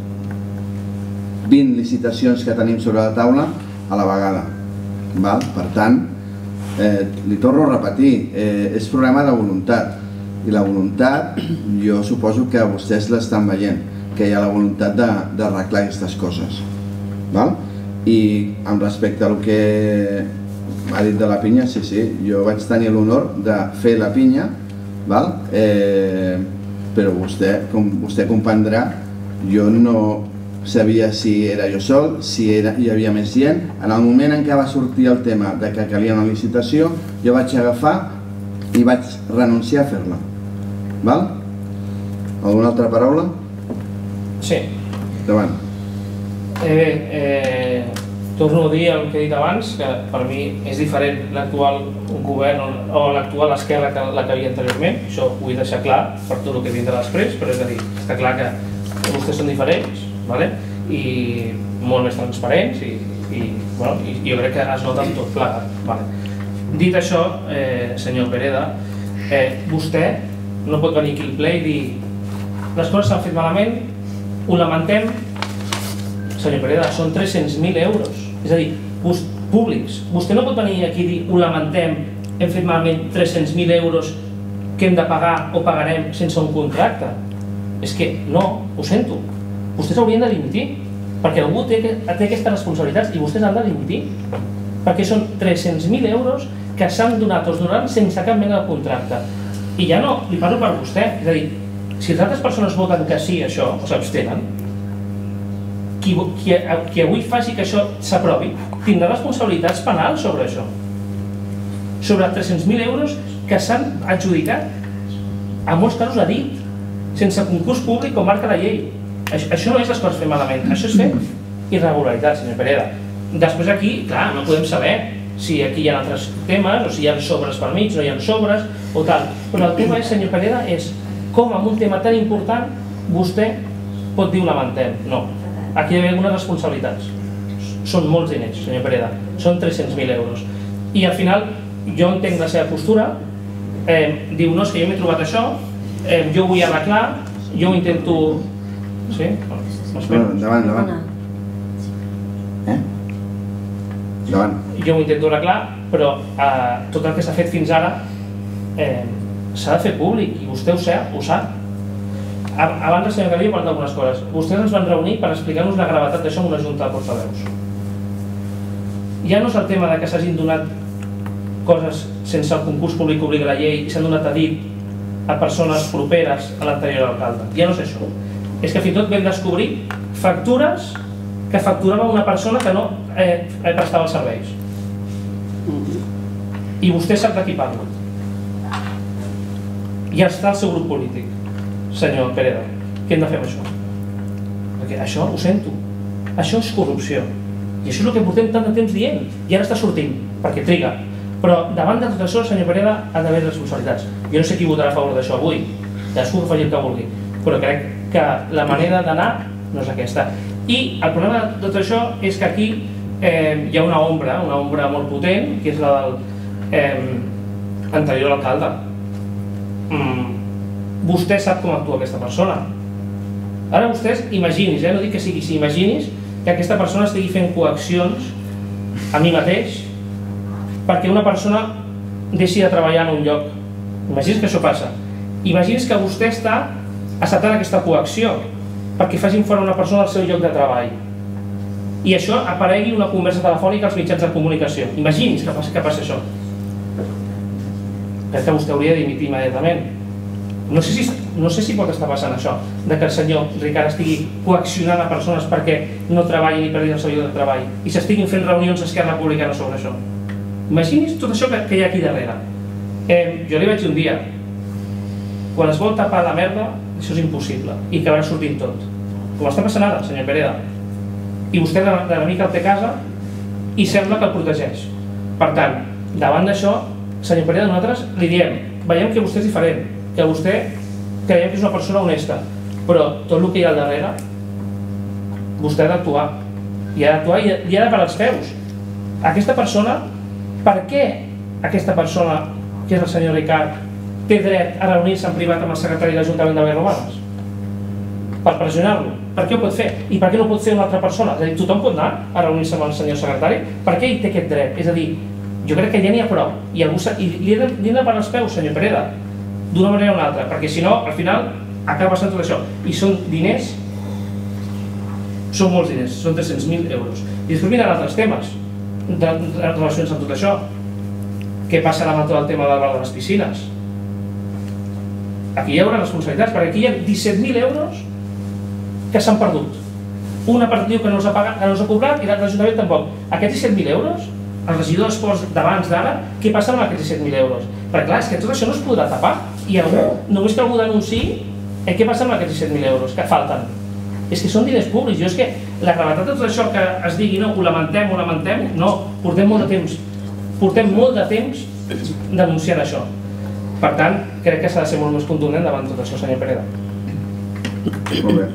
vint licitacions que tenim sobre la taula a la vegada. Val? Per tant, eh, li torno a repetir, eh, és problema de voluntat, i la voluntat jo suposo que vostès l'estan veient, que hi ha la voluntat d'arreglar aquestes coses. Val? I amb respecte al que ha dit de la Pinya, sí, sí, jo vaig tenir l'honor de fer la Pinya, val? Eh, però vostè, com vostè comprendrà, jo no sabia si era jo sol, si era, hi havia més gent. En el moment en què va sortir el tema de que calia una licitació, jo vaig agafar i vaig renunciar a fer-la. Val? Alguna altra paraula? Sí. Endavant. Eh, eh, torno a dir el que he dit abans, que per mi és diferent l'actual govern o l'actual esquerra que la que havia anteriorment. Això ho vull deixar clar per tot el que vindrà després, però és a dir, està clar que vostès són diferents, vale? I molt més transparents i, i, bueno, i jo crec que es nota tot plegat. Vale. Dit això, eh, senyor Pereda, eh, vostè no pot venir aquí al ple i dir les coses s'han fet malament, ho lamentem. Senyor Pereda, són tres-cents mil euros, és a dir, públics. Vostè no pot venir aquí i dir ho lamentem, hem fet malament tres-cents mil euros que hem de pagar o pagarem sense un contracte. És que no, ho sento, vostès haurien de dimitir, perquè algú té, té aquestes responsabilitats i vostès han de dimitir, perquè són tres-cents mil euros que s'han donat o es donaran sense cap mena de contracte. I ja no, li parlo per vostè, és a dir, si les altres persones voten que sí a això, o s'abstenen, qui, qui, qui avui faci que això s'aprovi tindrà responsabilitats penals sobre això. Sobre tres-cents mil euros que s'han adjudicat, en molts casos a dit, sense concurs públic com marca la llei. Això, això no és les coses fer malament, això és fer irregularitat, senyor Pereda. Després aquí, clar, no podem saber si aquí hi ha altres temes, o si hi ha sobres per mig, no hi ha sobres, o tal. Però el tema és, senyor Pereda, és com en un tema tan important vostè pot dir ho lamentem. No, aquí hi ha algunes responsabilitats. Són molts diners, senyor Pereda, són tres-cents mil euros. I al final, jo entenc la seva postura, eh, diu, no, és que jo m'he trobat això, eh, jo vull arreglar, jo ho intento... Sí? Bueno, endavant, endavant. Eh? Endavant. Jo ho intento arreglar, però eh, tot el que s'ha fet fins ara eh, s'ha de fer públic, i vostè ho sap. Ho sap. Abans el senyor Calví ha parlat d'algunes coses. Vostès ens van reunir per explicar-nos la gravetat d'això en una junta de portaveus. Ja no és el tema de que s'hagin donat coses sense el concurs públic que obliga la llei i s'han donat a dit a persones properes a l'anterior alcalde. Ja no és això. És que fins i tot vam descobrir factures que facturava una persona que no eh, prestava els serveis. I vostè sap de qui parla. I està el seu grup polític, senyor Pereda. Què hem de fer amb això? Perquè això ho sento. Això és corrupció. I això és el que portem tant de temps dient. I ara està sortint, perquè triga. Però davant de tot això, senyor Pereda, ha d'haver responsabilitats. Jo no sé qui votarà a favor d'això avui. Cadascú que faci el que vulgui. Però crec que la manera d'anar no és aquesta. I el problema de tot això és que aquí eh, hi ha una ombra, una ombra molt potent, que és la del eh, anterior alcalde. Mm. Vostè sap com actua aquesta persona. Ara vostès imaginis, eh, no dic que sigui, si imaginis que aquesta persona estigui fent coaccions a mi mateix perquè una persona deixi de treballar en un lloc. Imagini's que això passa. Imagini's que vostè està acceptant aquesta coacció perquè facin fora una persona del seu lloc de treball i això aparegui una conversa telefònica als mitjans de comunicació. Imagini's que passa, que passa això. Crec que vostè hauria de dimitir immediatament. No sé, si, no sé si pot estar passant això, de que el senyor Ricard estigui coaccionant a persones perquè no treballin i perdin el seu lloc de treball i s'estiguin fent reunions a Esquerra Republicana sobre això. Imagini's tot això que, que hi ha aquí darrere. Eh, jo li vaig dir un dia, quan es vol tapar la merda, això és impossible, i acabarà sortint tot. Com està passant ara, senyor Pereda. I vostè de, de mica el té a casa i sembla que el protegeix. Per tant, davant d'això, senyor Pereda, nosaltres li diem, veiem que vostè és diferent, que vostè creiem que és una persona honesta, però tot el que hi ha al darrere, vostè ha d'actuar. I ha d'actuar i ha de parar els peus. Aquesta persona, per què aquesta persona, que és el senyor Ricard, té dret a reunir-se en privat amb el secretari de l'Ajuntament de Vallromanes? Per pressionar-lo. Per què ho pot fer? I per què no pot fer una altra persona? És a dir, tothom pot anar a reunir-se amb el senyor secretari? Per què ell té aquest dret? És a dir, jo crec que ja n'hi ha prou. I, algú, i li he de parar els peus, senyor Pereda, d'una manera o una altra, perquè si no, al final, acaba passant tot això. I són diners, són molts diners, són tres-cents mil euros. I després vinen altres temes de relacions amb tot això. Què passarà amb tot el tema del bar de les piscines? Aquí hi haurà responsabilitats, perquè aquí hi ha disset mil euros que s'han perdut. Una part diu que no els ha pagat, que no els ha cobrat, i l'Ajuntament tampoc. Aquests disset mil euros, el regidor d'Esports d'abans d'ara, què passa amb aquests disset mil euros? Perquè clar, és que tot això no es podrà tapar, i algú, només que algú denunciï, eh, què passa amb aquests disset mil euros que falten? És que són diners públics. Jo és que la gravetat de tot això que es digui, no, ho lamentem, ho lamentem, no, portem molt de temps, portem molt de temps denunciant això. Per tant, crec que s'ha de ser molt més contundent davant tot això, senyor Pereda. Molt bé.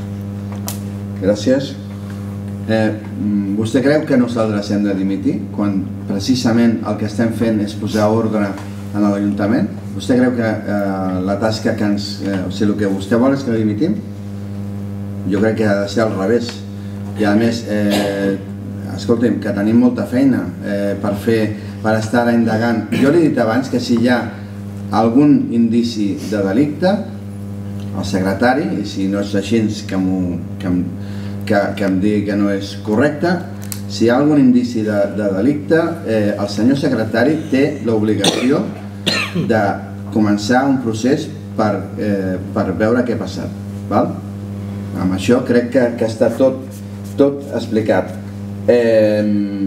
Gràcies. Eh, vostè creu que nosaltres hem de dimitir quan precisament el que estem fent és posar ordre en l'Ajuntament? Vostè creu que eh, la tasca que ens... Eh, o sigui, el que vostè vol és que dimitim? Jo crec que ha de ser al revés. I a més, eh, escolti'm, que tenim molta feina eh, per fer, per estar indagant. Jo li he dit abans que si hi ha algun indici de delicte, el secretari, i si no és així que, que, que, que em digui que no és correcte, si hi ha algun indici de, de delicte, eh, el senyor secretari té l'obligació de començar un procés per, eh, per veure què ha passat. Val? Amb això crec que, que està tot, tot explicat. Eh,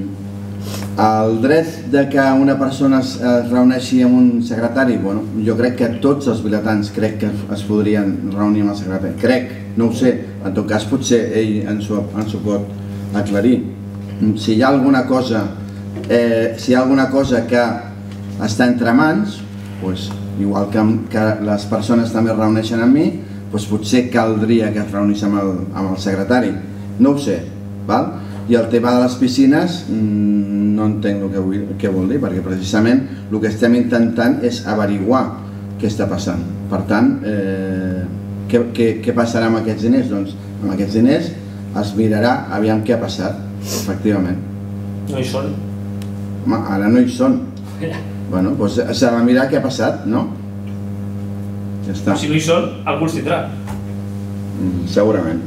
el dret de que una persona es, es reuneixi amb un secretari, bueno, jo crec que tots els vilatans crec que es podrien reunir amb el secretari. Crec, no ho sé, en tot cas potser ell ens ho, ens ho pot aclarir. Si hi ha alguna cosa, eh, si hi ha alguna cosa que està entre mans, pues, igual que, que les persones també es reuneixen amb mi, pues potser caldria que es reunís amb el, amb el secretari. No ho sé, val? I el tema de les piscines no entenc el que, vull, què vol dir, perquè precisament el que estem intentant és averiguar què està passant. Per tant, eh, què, què, què passarà amb aquests diners? Doncs amb aquests diners es mirarà aviam què ha passat, efectivament. No hi són. Home, ara no hi són. Bueno, doncs s'ha de mirar què ha passat, no? Ja està. Si no hi són, algú els tindrà. Segurament.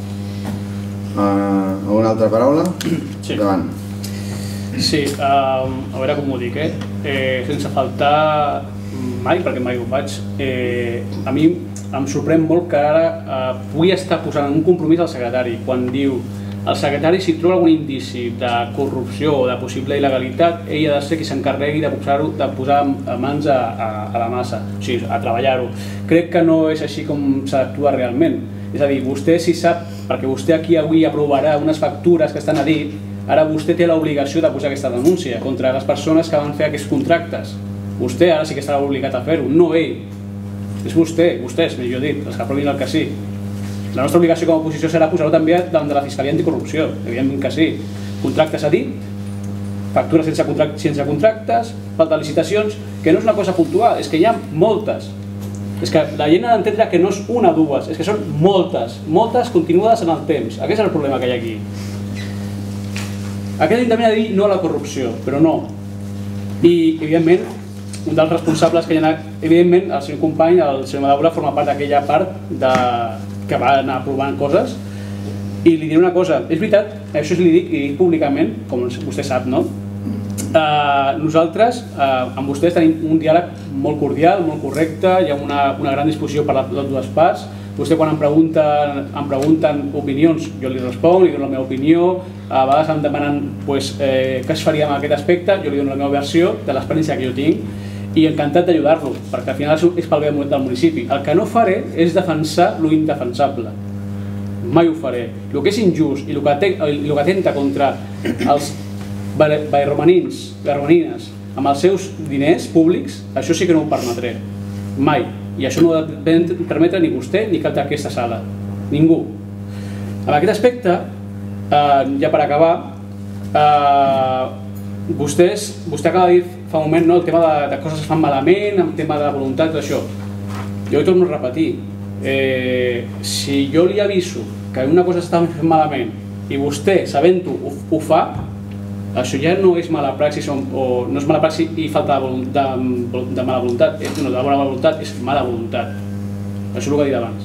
Alguna altra paraula? Sí. Endavant. Sí, a veure com ho dic, eh? Sense faltar mai, perquè mai ho faig, a mi em sorprèn molt que ara pugui estar posant en un compromís al secretari quan diu el secretari, si troba algun indici de corrupció o de possible il·legalitat, ell ha de ser qui s'encarregui de posar mans a la massa, o sigui, a treballar-ho. Crec que no és així com s'ha d'actuar realment. És a dir, vostè si sap, perquè vostè aquí avui aprovarà unes factures que estan a dit, ara vostè té l'obligació de posar aquesta denúncia contra les persones que van fer aquests contractes. Vostè ara sí que estarà obligat a fer-ho, no ell. És vostè, vostès, millor dit, els que aprovin el que sí. La nostra obligació com a oposició serà posar-ho també davant de la Fiscalia Anticorrupció, evidentment que sí. Contractes a dit, factures sense contractes, falta de licitacions, que no és una cosa puntual, és que hi ha moltes. És que la gent ha d'entendre que no és una o dues, és que són moltes, moltes continuades en el temps. Aquest és el problema que hi ha aquí. Aquest Ajuntament ha de dir no a la corrupció, però no. I, evidentment, un dels responsables que hi ha anat, evidentment, el seu company, el senyor Madaula, forma part d'aquella part que va anar aprovant coses. I li diré una cosa, és veritat, això li dic, i dic públicament, com vostè sap, no? Nosaltres, amb vostès, tenim un diàleg molt cordial, molt correcte, hi ha una gran disposició per les dues parts. Vostè quan em pregunten opinions, jo li responc, li dono la meva opinió, a vegades em demanen què es faria en aquest aspecte, jo li dono la meva versió de l'experiència que jo tinc i encantat d'ajudar-lo, perquè al final és pel bé del municipi. El que no faré és defensar lo indefensable. Mai ho faré. El que és injust i el que atenta contra els bairromanins, bairromanines, amb els seus diners públics, això sí que no ho permetré. Mai. I això no ho ha de permetre ni vostè ni cap d'aquesta sala. Ningú. En aquest aspecte, ja per acabar, vostè acaba de dir fa un moment el tema de coses que es fan malament, el tema de voluntat, això. Jo ho torno a repetir. Si jo li aviso que una cosa està fent malament i vostè, sabent-ho, ho fa, això ja no és mala praxis o no és mala praxis i falta de mala voluntat, no, de bona voluntat, és mala voluntat. Això és el que he dit abans.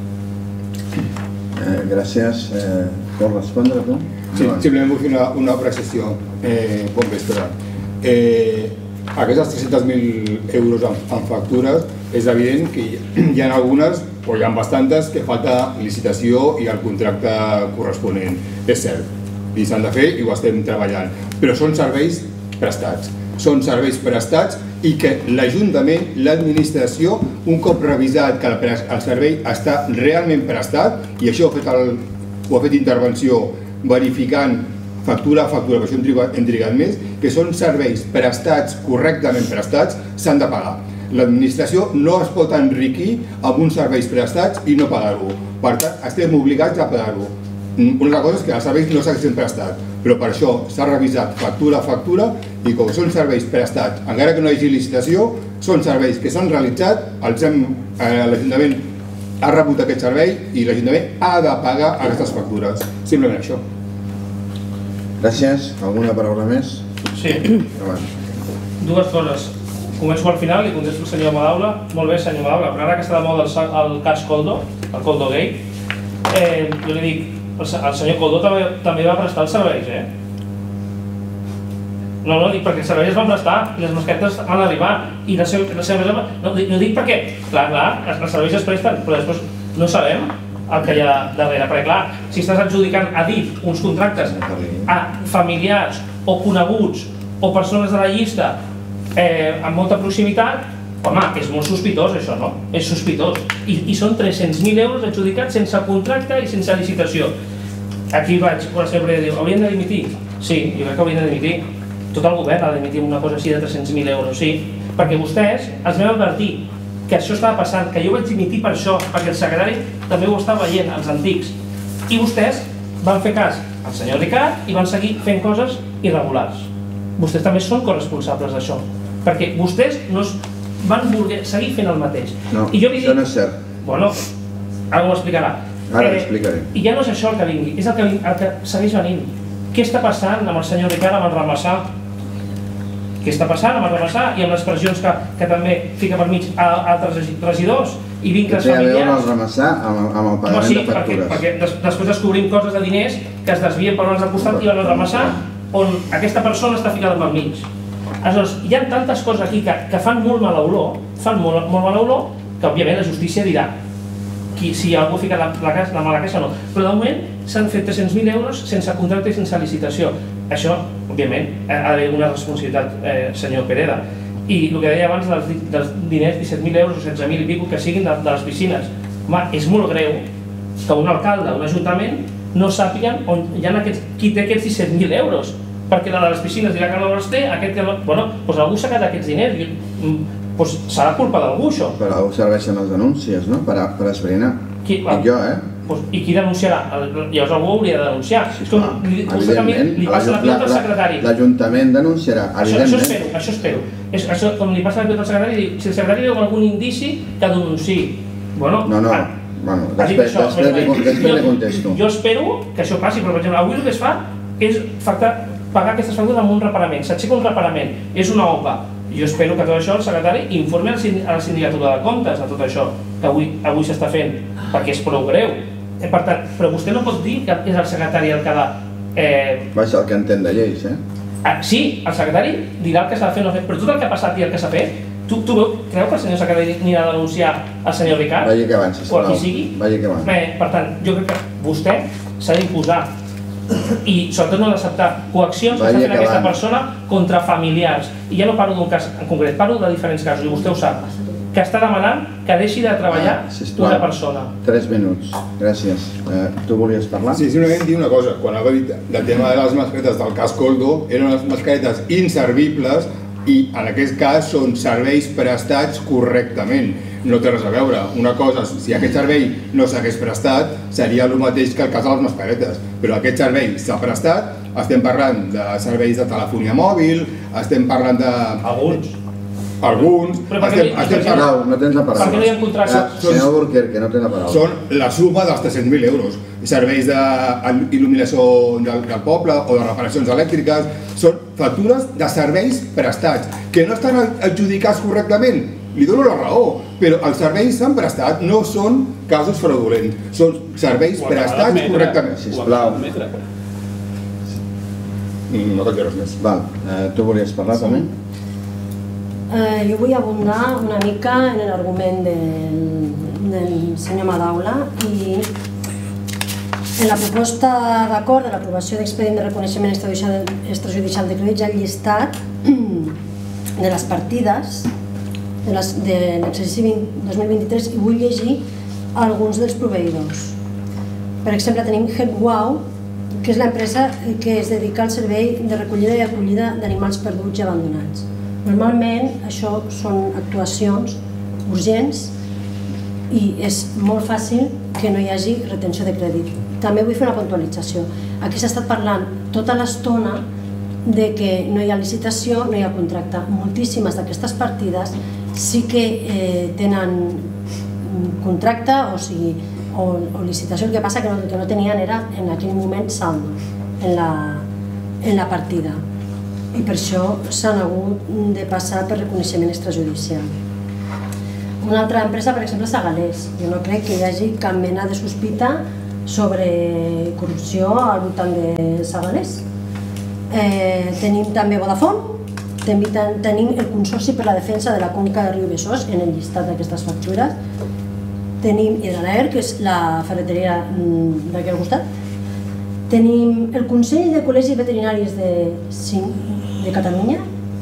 Gràcies. Vols respondre tu? Sí, simplement vull fer una precisió. Bon vespre. Aquestes tres-cents mil euros en factures, és evident que hi ha algunes, o hi ha bastantes, que falta licitació i el contracte corresponent. És cert. I s'han de fer i ho estem treballant. Però són serveis prestats. Són serveis prestats i que l'Ajuntament, l'administració, un cop revisat que el servei està realment prestat, i això ho ha fet intervenció verificant factura a factura, per això hem trigat més, que són serveis prestats, correctament prestats, s'han de pagar. L'administració no es pot enriquir amb uns serveis prestats i no pagar-ho. Per tant, estem obligats a pagar-ho. Una cosa és que els serveis no s'haguessin prestat, però per això s'ha revisat factura a factura i com són serveis prestats, encara que no hi hagi licitació, són serveis que s'han realitzat, l'Ajuntament ha rebut aquest servei i l'Ajuntament ha de pagar aquestes factures. Simplement això. Gràcies. Alguna paraula més? Sí. Dues coses. Començo al final i contesto el senyor Madaula. Molt bé, senyor Madaula, però ara que està de moda el cas Koldo, el Koldo Gate, jo li dic, el senyor Koldo també va prestar els serveis, eh? No, no, dic perquè els serveis es van prestar i les masquetes van arribar i la seva empresa... No, dic perquè, clar, clar, els serveis es presten, però després no sabem el que hi ha darrere, perquè clar, si estàs adjudicant a dit uns contractes a familiars o coneguts o persones de la llista amb molta proximitat, home, és molt sospitós això, no? És sospitós. I són tres-cents mil euros adjudicats sense contracte i sense licitació. Aquí vaig, la senyora Breda diu, haurien de dimitir? Sí, jo crec que haurien de dimitir. Tot el govern ha de dimitir una cosa així de tres-cents mil euros, sí. Perquè vostès els vam advertir que això estava passant, que jo vaig dimitir per això, perquè el secretari també ho estava veient, els antics. I vostès van fer cas al senyor Ricard i van seguir fent coses irregulars. Vostès també són corresponsables d'això. Perquè vostès no van voler seguir fent el mateix. No, això no és cert. Bueno, ara ho explicarà. Ara ho explicaré. I ja no és això el que vingui, és el que segueix venint. Què està passant amb el senyor Ricard, amb el Ramassà? què està passant amb el remassar i amb les pressions que també fica per mig a altres regidors i vincles familiars. Que té a veure el remassar amb el pagament de factures. Perquè després descobrim coses de diners que es desvien per uns al costat i van al remassar on aquesta persona està ficada pel mig. Aleshores, hi ha tantes coses aquí que fan molt mala olor, fan molt mala olor, que òbviament la justícia dirà si algú ha ficat la mala caixa o no. Però de moment s'han fet tres-cents mil euros sense contracte i sense licitació. Això, òbviament, ha d'haver una responsabilitat, senyor Pereda. I el que deia abans dels diners, disset mil euros o setze mil i pico que siguin de les piscines. Home, és molt greu que un alcalde, un ajuntament, no sàpiguen on hi ha qui té aquests disset mil euros. Perquè la de les piscines dirà que no els té, aquest que no... Bueno, doncs algú s'ha quedat aquests diners. Doncs serà culpa d'algú, això. Però serveixen les denúncies, no? Per esbrinar. Dic jo, eh? I qui denunciarà? Llavors algú hauria de denunciar. Evidentment. Li passa la pilota al secretari. L'Ajuntament denunciarà, evidentment. Això espero, això espero. Com li passa la pilota al secretari, si el secretari veu algun indici, que denunciï. Bueno, no, no. Bueno, després li contesto. Jo espero que això passi, però per exemple, avui el que es fa és pagar aquestes factures amb un reparament. S'aixeca un reparament, és una O P A. Jo espero que tot això el secretari informi a la sindicatura de comptes de tot això que avui s'està fent, perquè és prou greu. Per tant, però vostè no pot dir que és el secretari el que ha de... Vaja, el que entén de lleis, eh? Sí, el secretari dirà el que s'ha de fer o no fer, però tot el que ha passat i el que s'ha fet, tu creu que el senyor secretari anirà a denunciar al senyor Ricard? Vagi que avanci, sisplau. O a qui sigui? Vagi que avanci. Per tant, jo crec que vostè s'ha d'imposar i sobretot no ha d'acceptar coaccions que està fent aquesta persona contra familiars. I ja no parlo d'un cas en concret, parlo de diferents casos, i vostè ho sap, que està demanant que deixi de treballar una persona. Tres minuts, gràcies. Tu volies parlar? Sí, simplement dir una cosa. Quan ha dit del tema de les mascaretes del cas Coldo, eren unes mascaretes inservibles i en aquest cas són serveis prestats correctament. No té res a veure. Una cosa, si aquest servei no s'hagués prestat, seria el mateix que el cas de les mascaretes. Però aquest servei s'ha prestat, estem parlant de serveis de telefonia mòbil, estem parlant de... Alguns. Alguns. No tens la paraula. Per què no hi ha contractes? Senyor Burquerque, no tens la paraula. Són la suma dels tres-cents mil euros. Serveis d'il·luminació del poble o de reparacions elèctriques. Són factures de serveis prestats, que no estan adjudicats correctament. Li dono la raó, però els serveis s'han prestat, no són casos fraudulents. Són serveis prestats correctament. Sisplau. No cal dir res més. Val. Tu volies parlar també? Jo vull abundar una mica en l'argument del senyor Madaula i en la proposta d'acord de l'aprovació d'expedient de reconeixement extrajudicial de crèdit ja ha llistat de les partides de l'exercici dos mil vint-i-tres i vull llegir alguns dels proveïdors. Per exemple, tenim HeadWow, que és l'empresa que es dedica al servei de recollida i acollida d'animals perduts i abandonats. Normalment això són actuacions urgents i és molt fàcil que no hi hagi retenció de crèdit. També vull fer una puntualització. Aquí s'ha estat parlant tota l'estona de que no hi ha licitació, no hi ha contracte. Moltíssimes d'aquestes partides sí que tenen contracte o licitació. El que passa que el que no tenien era en aquell moment saldo en la partida. I per això s'han hagut de passar per reconeixement extrajudicial. Una altra empresa, per exemple, és Sagalés. Jo no crec que hi hagi cap mena de sospita sobre corrupció al voltant de Sagalés. Tenim també Vodafone, tenim el Consorci per la Defensa de la Conca de Riu Besòs en el llistat d'aquestes factures, tenim Hidralaer, que és la ferreteria d'aquí al costat, tenim el Consell de Col·legis Veterinaris de Catalunya,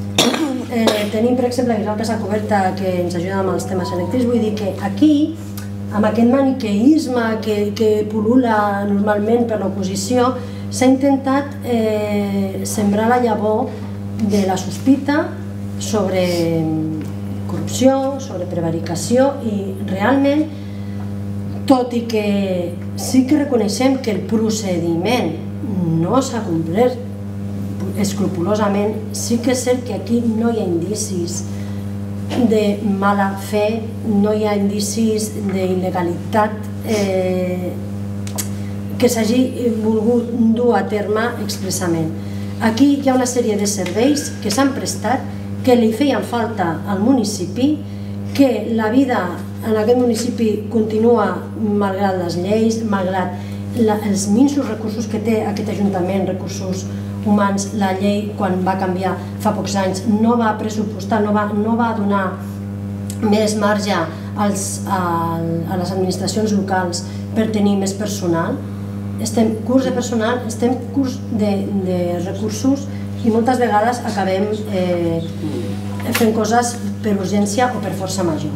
tenim, per exemple, la Casa Coberta, que ens ajuda amb els temes elèctrics. Vull dir que aquí, amb aquest maniqueisme que pul·lula normalment per l'oposició, s'ha intentat sembrar la llavor de la sospita sobre corrupció, sobre prevaricació i realment, tot i que sí que reconeixem que el procediment no s'ha complert escrupolosament, sí que és cert que aquí no hi ha indicis de mala fe, no hi ha indicis d'il·legalitat que s'hagi volgut dur a terme expressament. aquí hi ha una sèrie de serveis que s'han prestat, que li feien falta al municipi, que la vida en aquest municipi continua malgrat les lleis, malgrat els minsos recursos que té aquest ajuntament, recursos humans. La llei, quan va canviar fa pocs anys, no va pressupostar, no va donar més marge a les administracions locals per tenir més personal. Estem curts de personal, estem curts de recursos i moltes vegades acabem fent coses per urgència o per força major.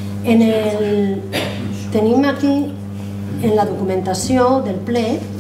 Tenim aquí, en la documentació del ple,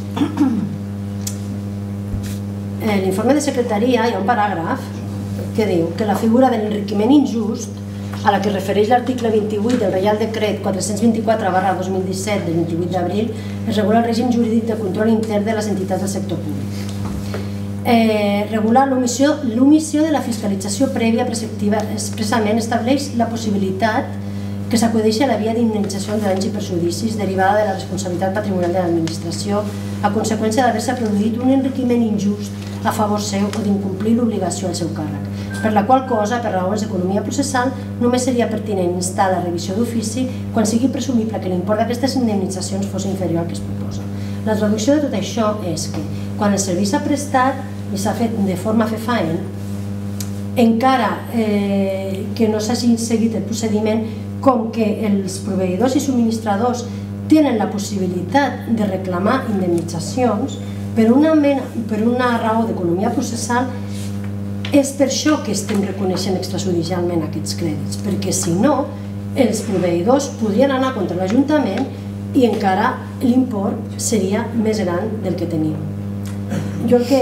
l'informe de secretaria, hi ha un paràgraf que diu que la figura de l'enriquiment injust, a la que refereix l'article vint-i-vuit del Reial Decret quatre-cents vint-i-quatre barra dos mil disset del vint-i-vuit d'abril, es regula el règim jurídic de control intern de les entitats del sector públic. Regular l'omissió de la fiscalització prèvia preceptiva expressament estableix la possibilitat que s'acudeixi a la via d'indemnització de danys i perjudicis derivada de la responsabilitat patrimonial de l'administració a conseqüència d'haver-se produït un enriquiment injust a favor seu o d'incomplir l'obligació al seu càrrec, per la qual cosa, per raons d'economia processal, només seria pertinent instar la revisió d'ofici quan sigui presumible que l'import d'aquestes indemnitzacions fos inferior al que es proposa. La traducció de tot això és que quan el servei s'ha prestat i s'ha fet de forma fefaent, encara que no s'hagi seguit el procediment, com que els proveïdors i subministradors tenen la possibilitat de reclamar indemnitzacions per una raó d'economia processal, és per això que estem reconeixent extrajudicialment aquests crèdits, perquè si no, els proveïdors podrien anar contra l'Ajuntament i encara l'import seria més gran del que tenim. Jo el que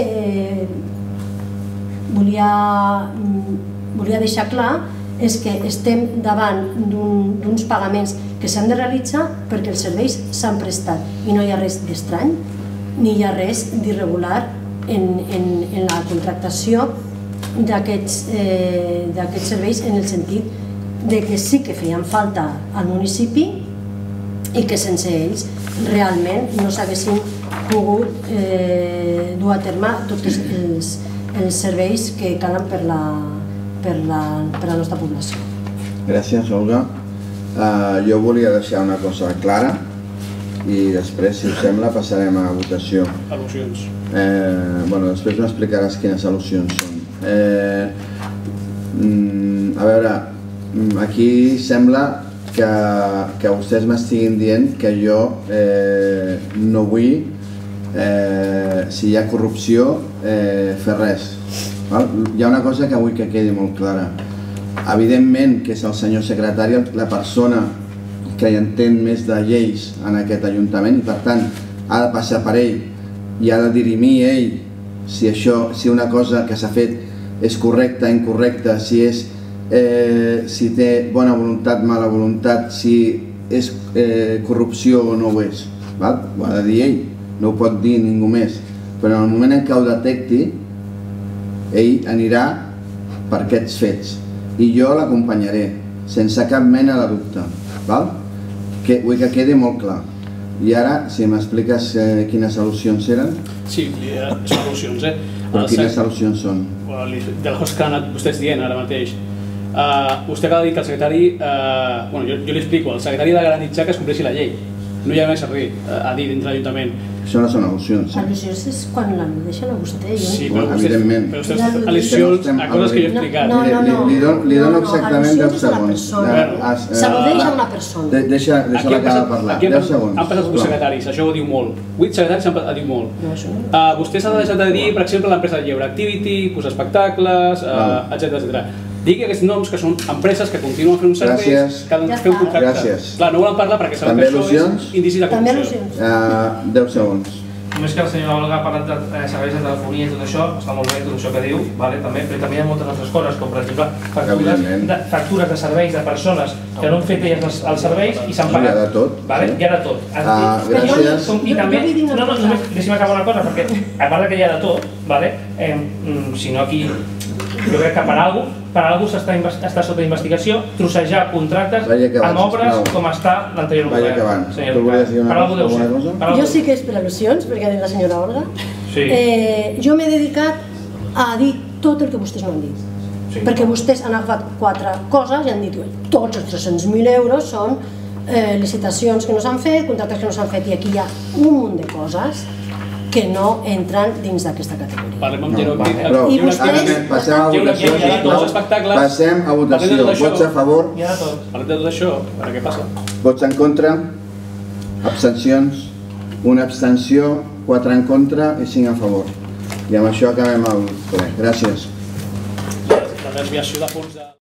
volia deixar clar és que estem davant d'uns pagaments que s'han de realitzar perquè els serveis s'han prestat i no hi ha res d'estrany ni hi ha res d'irregular en la contractació d'aquests serveis, en el sentit que sí que feien falta al municipi i que sense ells realment no s'haguessin pogut dur a terme tots els serveis que calen per la per la nostra població. Gràcies, Olga. Jo volia deixar una cosa clara i després, si us sembla, passarem a votació. Al·lusions. Bueno, després m'explicaràs quines al·lusions són. A veure, aquí sembla que vostès m'estiguin dient que jo no vull, si hi ha corrupció, fer res. Hi ha una cosa que vull que quedi molt clara. Evidentment que és el senyor secretari la persona que hi entén més de lleis en aquest Ajuntament i per tant ha de passar per ell i ha de dirimir ell si això, si una cosa que s'ha fet és correcta, incorrecta, si té bona voluntat, mala voluntat, si és corrupció o no ho és. Ho ha de dir ell, no ho pot dir ningú més. Però en el moment en què ho detecti, ell anirà per aquests fets i jo l'acompanyaré sense cap mena de dubte. Vull que quedi molt clar. I ara, si m'expliques quines al·lusions eren? Sí, són al·lusions, eh? Però quines al·lusions són? Del host que han anat vostès dient ara mateix. Vostè acaba de dir que el secretari... Bueno, jo li explico, el secretari ha de garantir que es compleixi la llei. No hi ha més a dir dintre l'Ajuntament. Això no són al·lusions. Al·lusions és quan l'al·ludeixen a vostè. Sí, però vostès al·lusions a coses que jo he explicat. No, no, no. Li dono exactament deu segons. S'al·ludeix a una persona. Deixa-la acabar de parlar. deu segons. Han passat vuit secretaris, això ho diu molt. vuit secretaris han dit molt. Vostè s'ha deixat de dir, per exemple, l'empresa de Lleure Activity, posar espectacles, etcètera. Digui aquests noms que són empreses que continuen fent uns serveis, que han de fer un contracte. Gràcies. Clar, no volen parlar perquè saben que això és indici de corrupció. deu segons. Només que la senyora Olga ha parlat de serveis de telefonia i tot això, està molt bé tot això que diu, però també hi ha moltes altres coses, com per exemple factures de serveis de persones que no han fet elles els serveis i s'han pagat. Hi ha de tot. Hi ha de tot. Gràcies. I també, no, no, només deixi'm acabar una cosa, perquè a part que hi ha de tot, si no aquí, jo crec que per alguna cosa, per algú està sota investigació trossejar contractes amb obres com està l'anterior govern. Tu volies dir alguna cosa? Jo sí que és per al·lusions, perquè ha dit la senyora Olga. Jo m'he dedicat a dir tot el que vostès no han dit. Perquè vostès han agafat quatre coses i han dit que tots els tres-cents mil euros són licitacions que no s'han fet, contractes que no s'han fet, i aquí hi ha un munt de coses que no entren dins d'aquesta categoria. Parlem amb Jeroni. I vostès... Passem a votació, sisplau. Passem a votació. Vots a favor? Parlem de tot això, a veure què passa. Vots en contra? Abstencions? Una abstenció, quatre en contra i cinc a favor. I amb això acabem el ple. Gràcies. La desviació de fons de...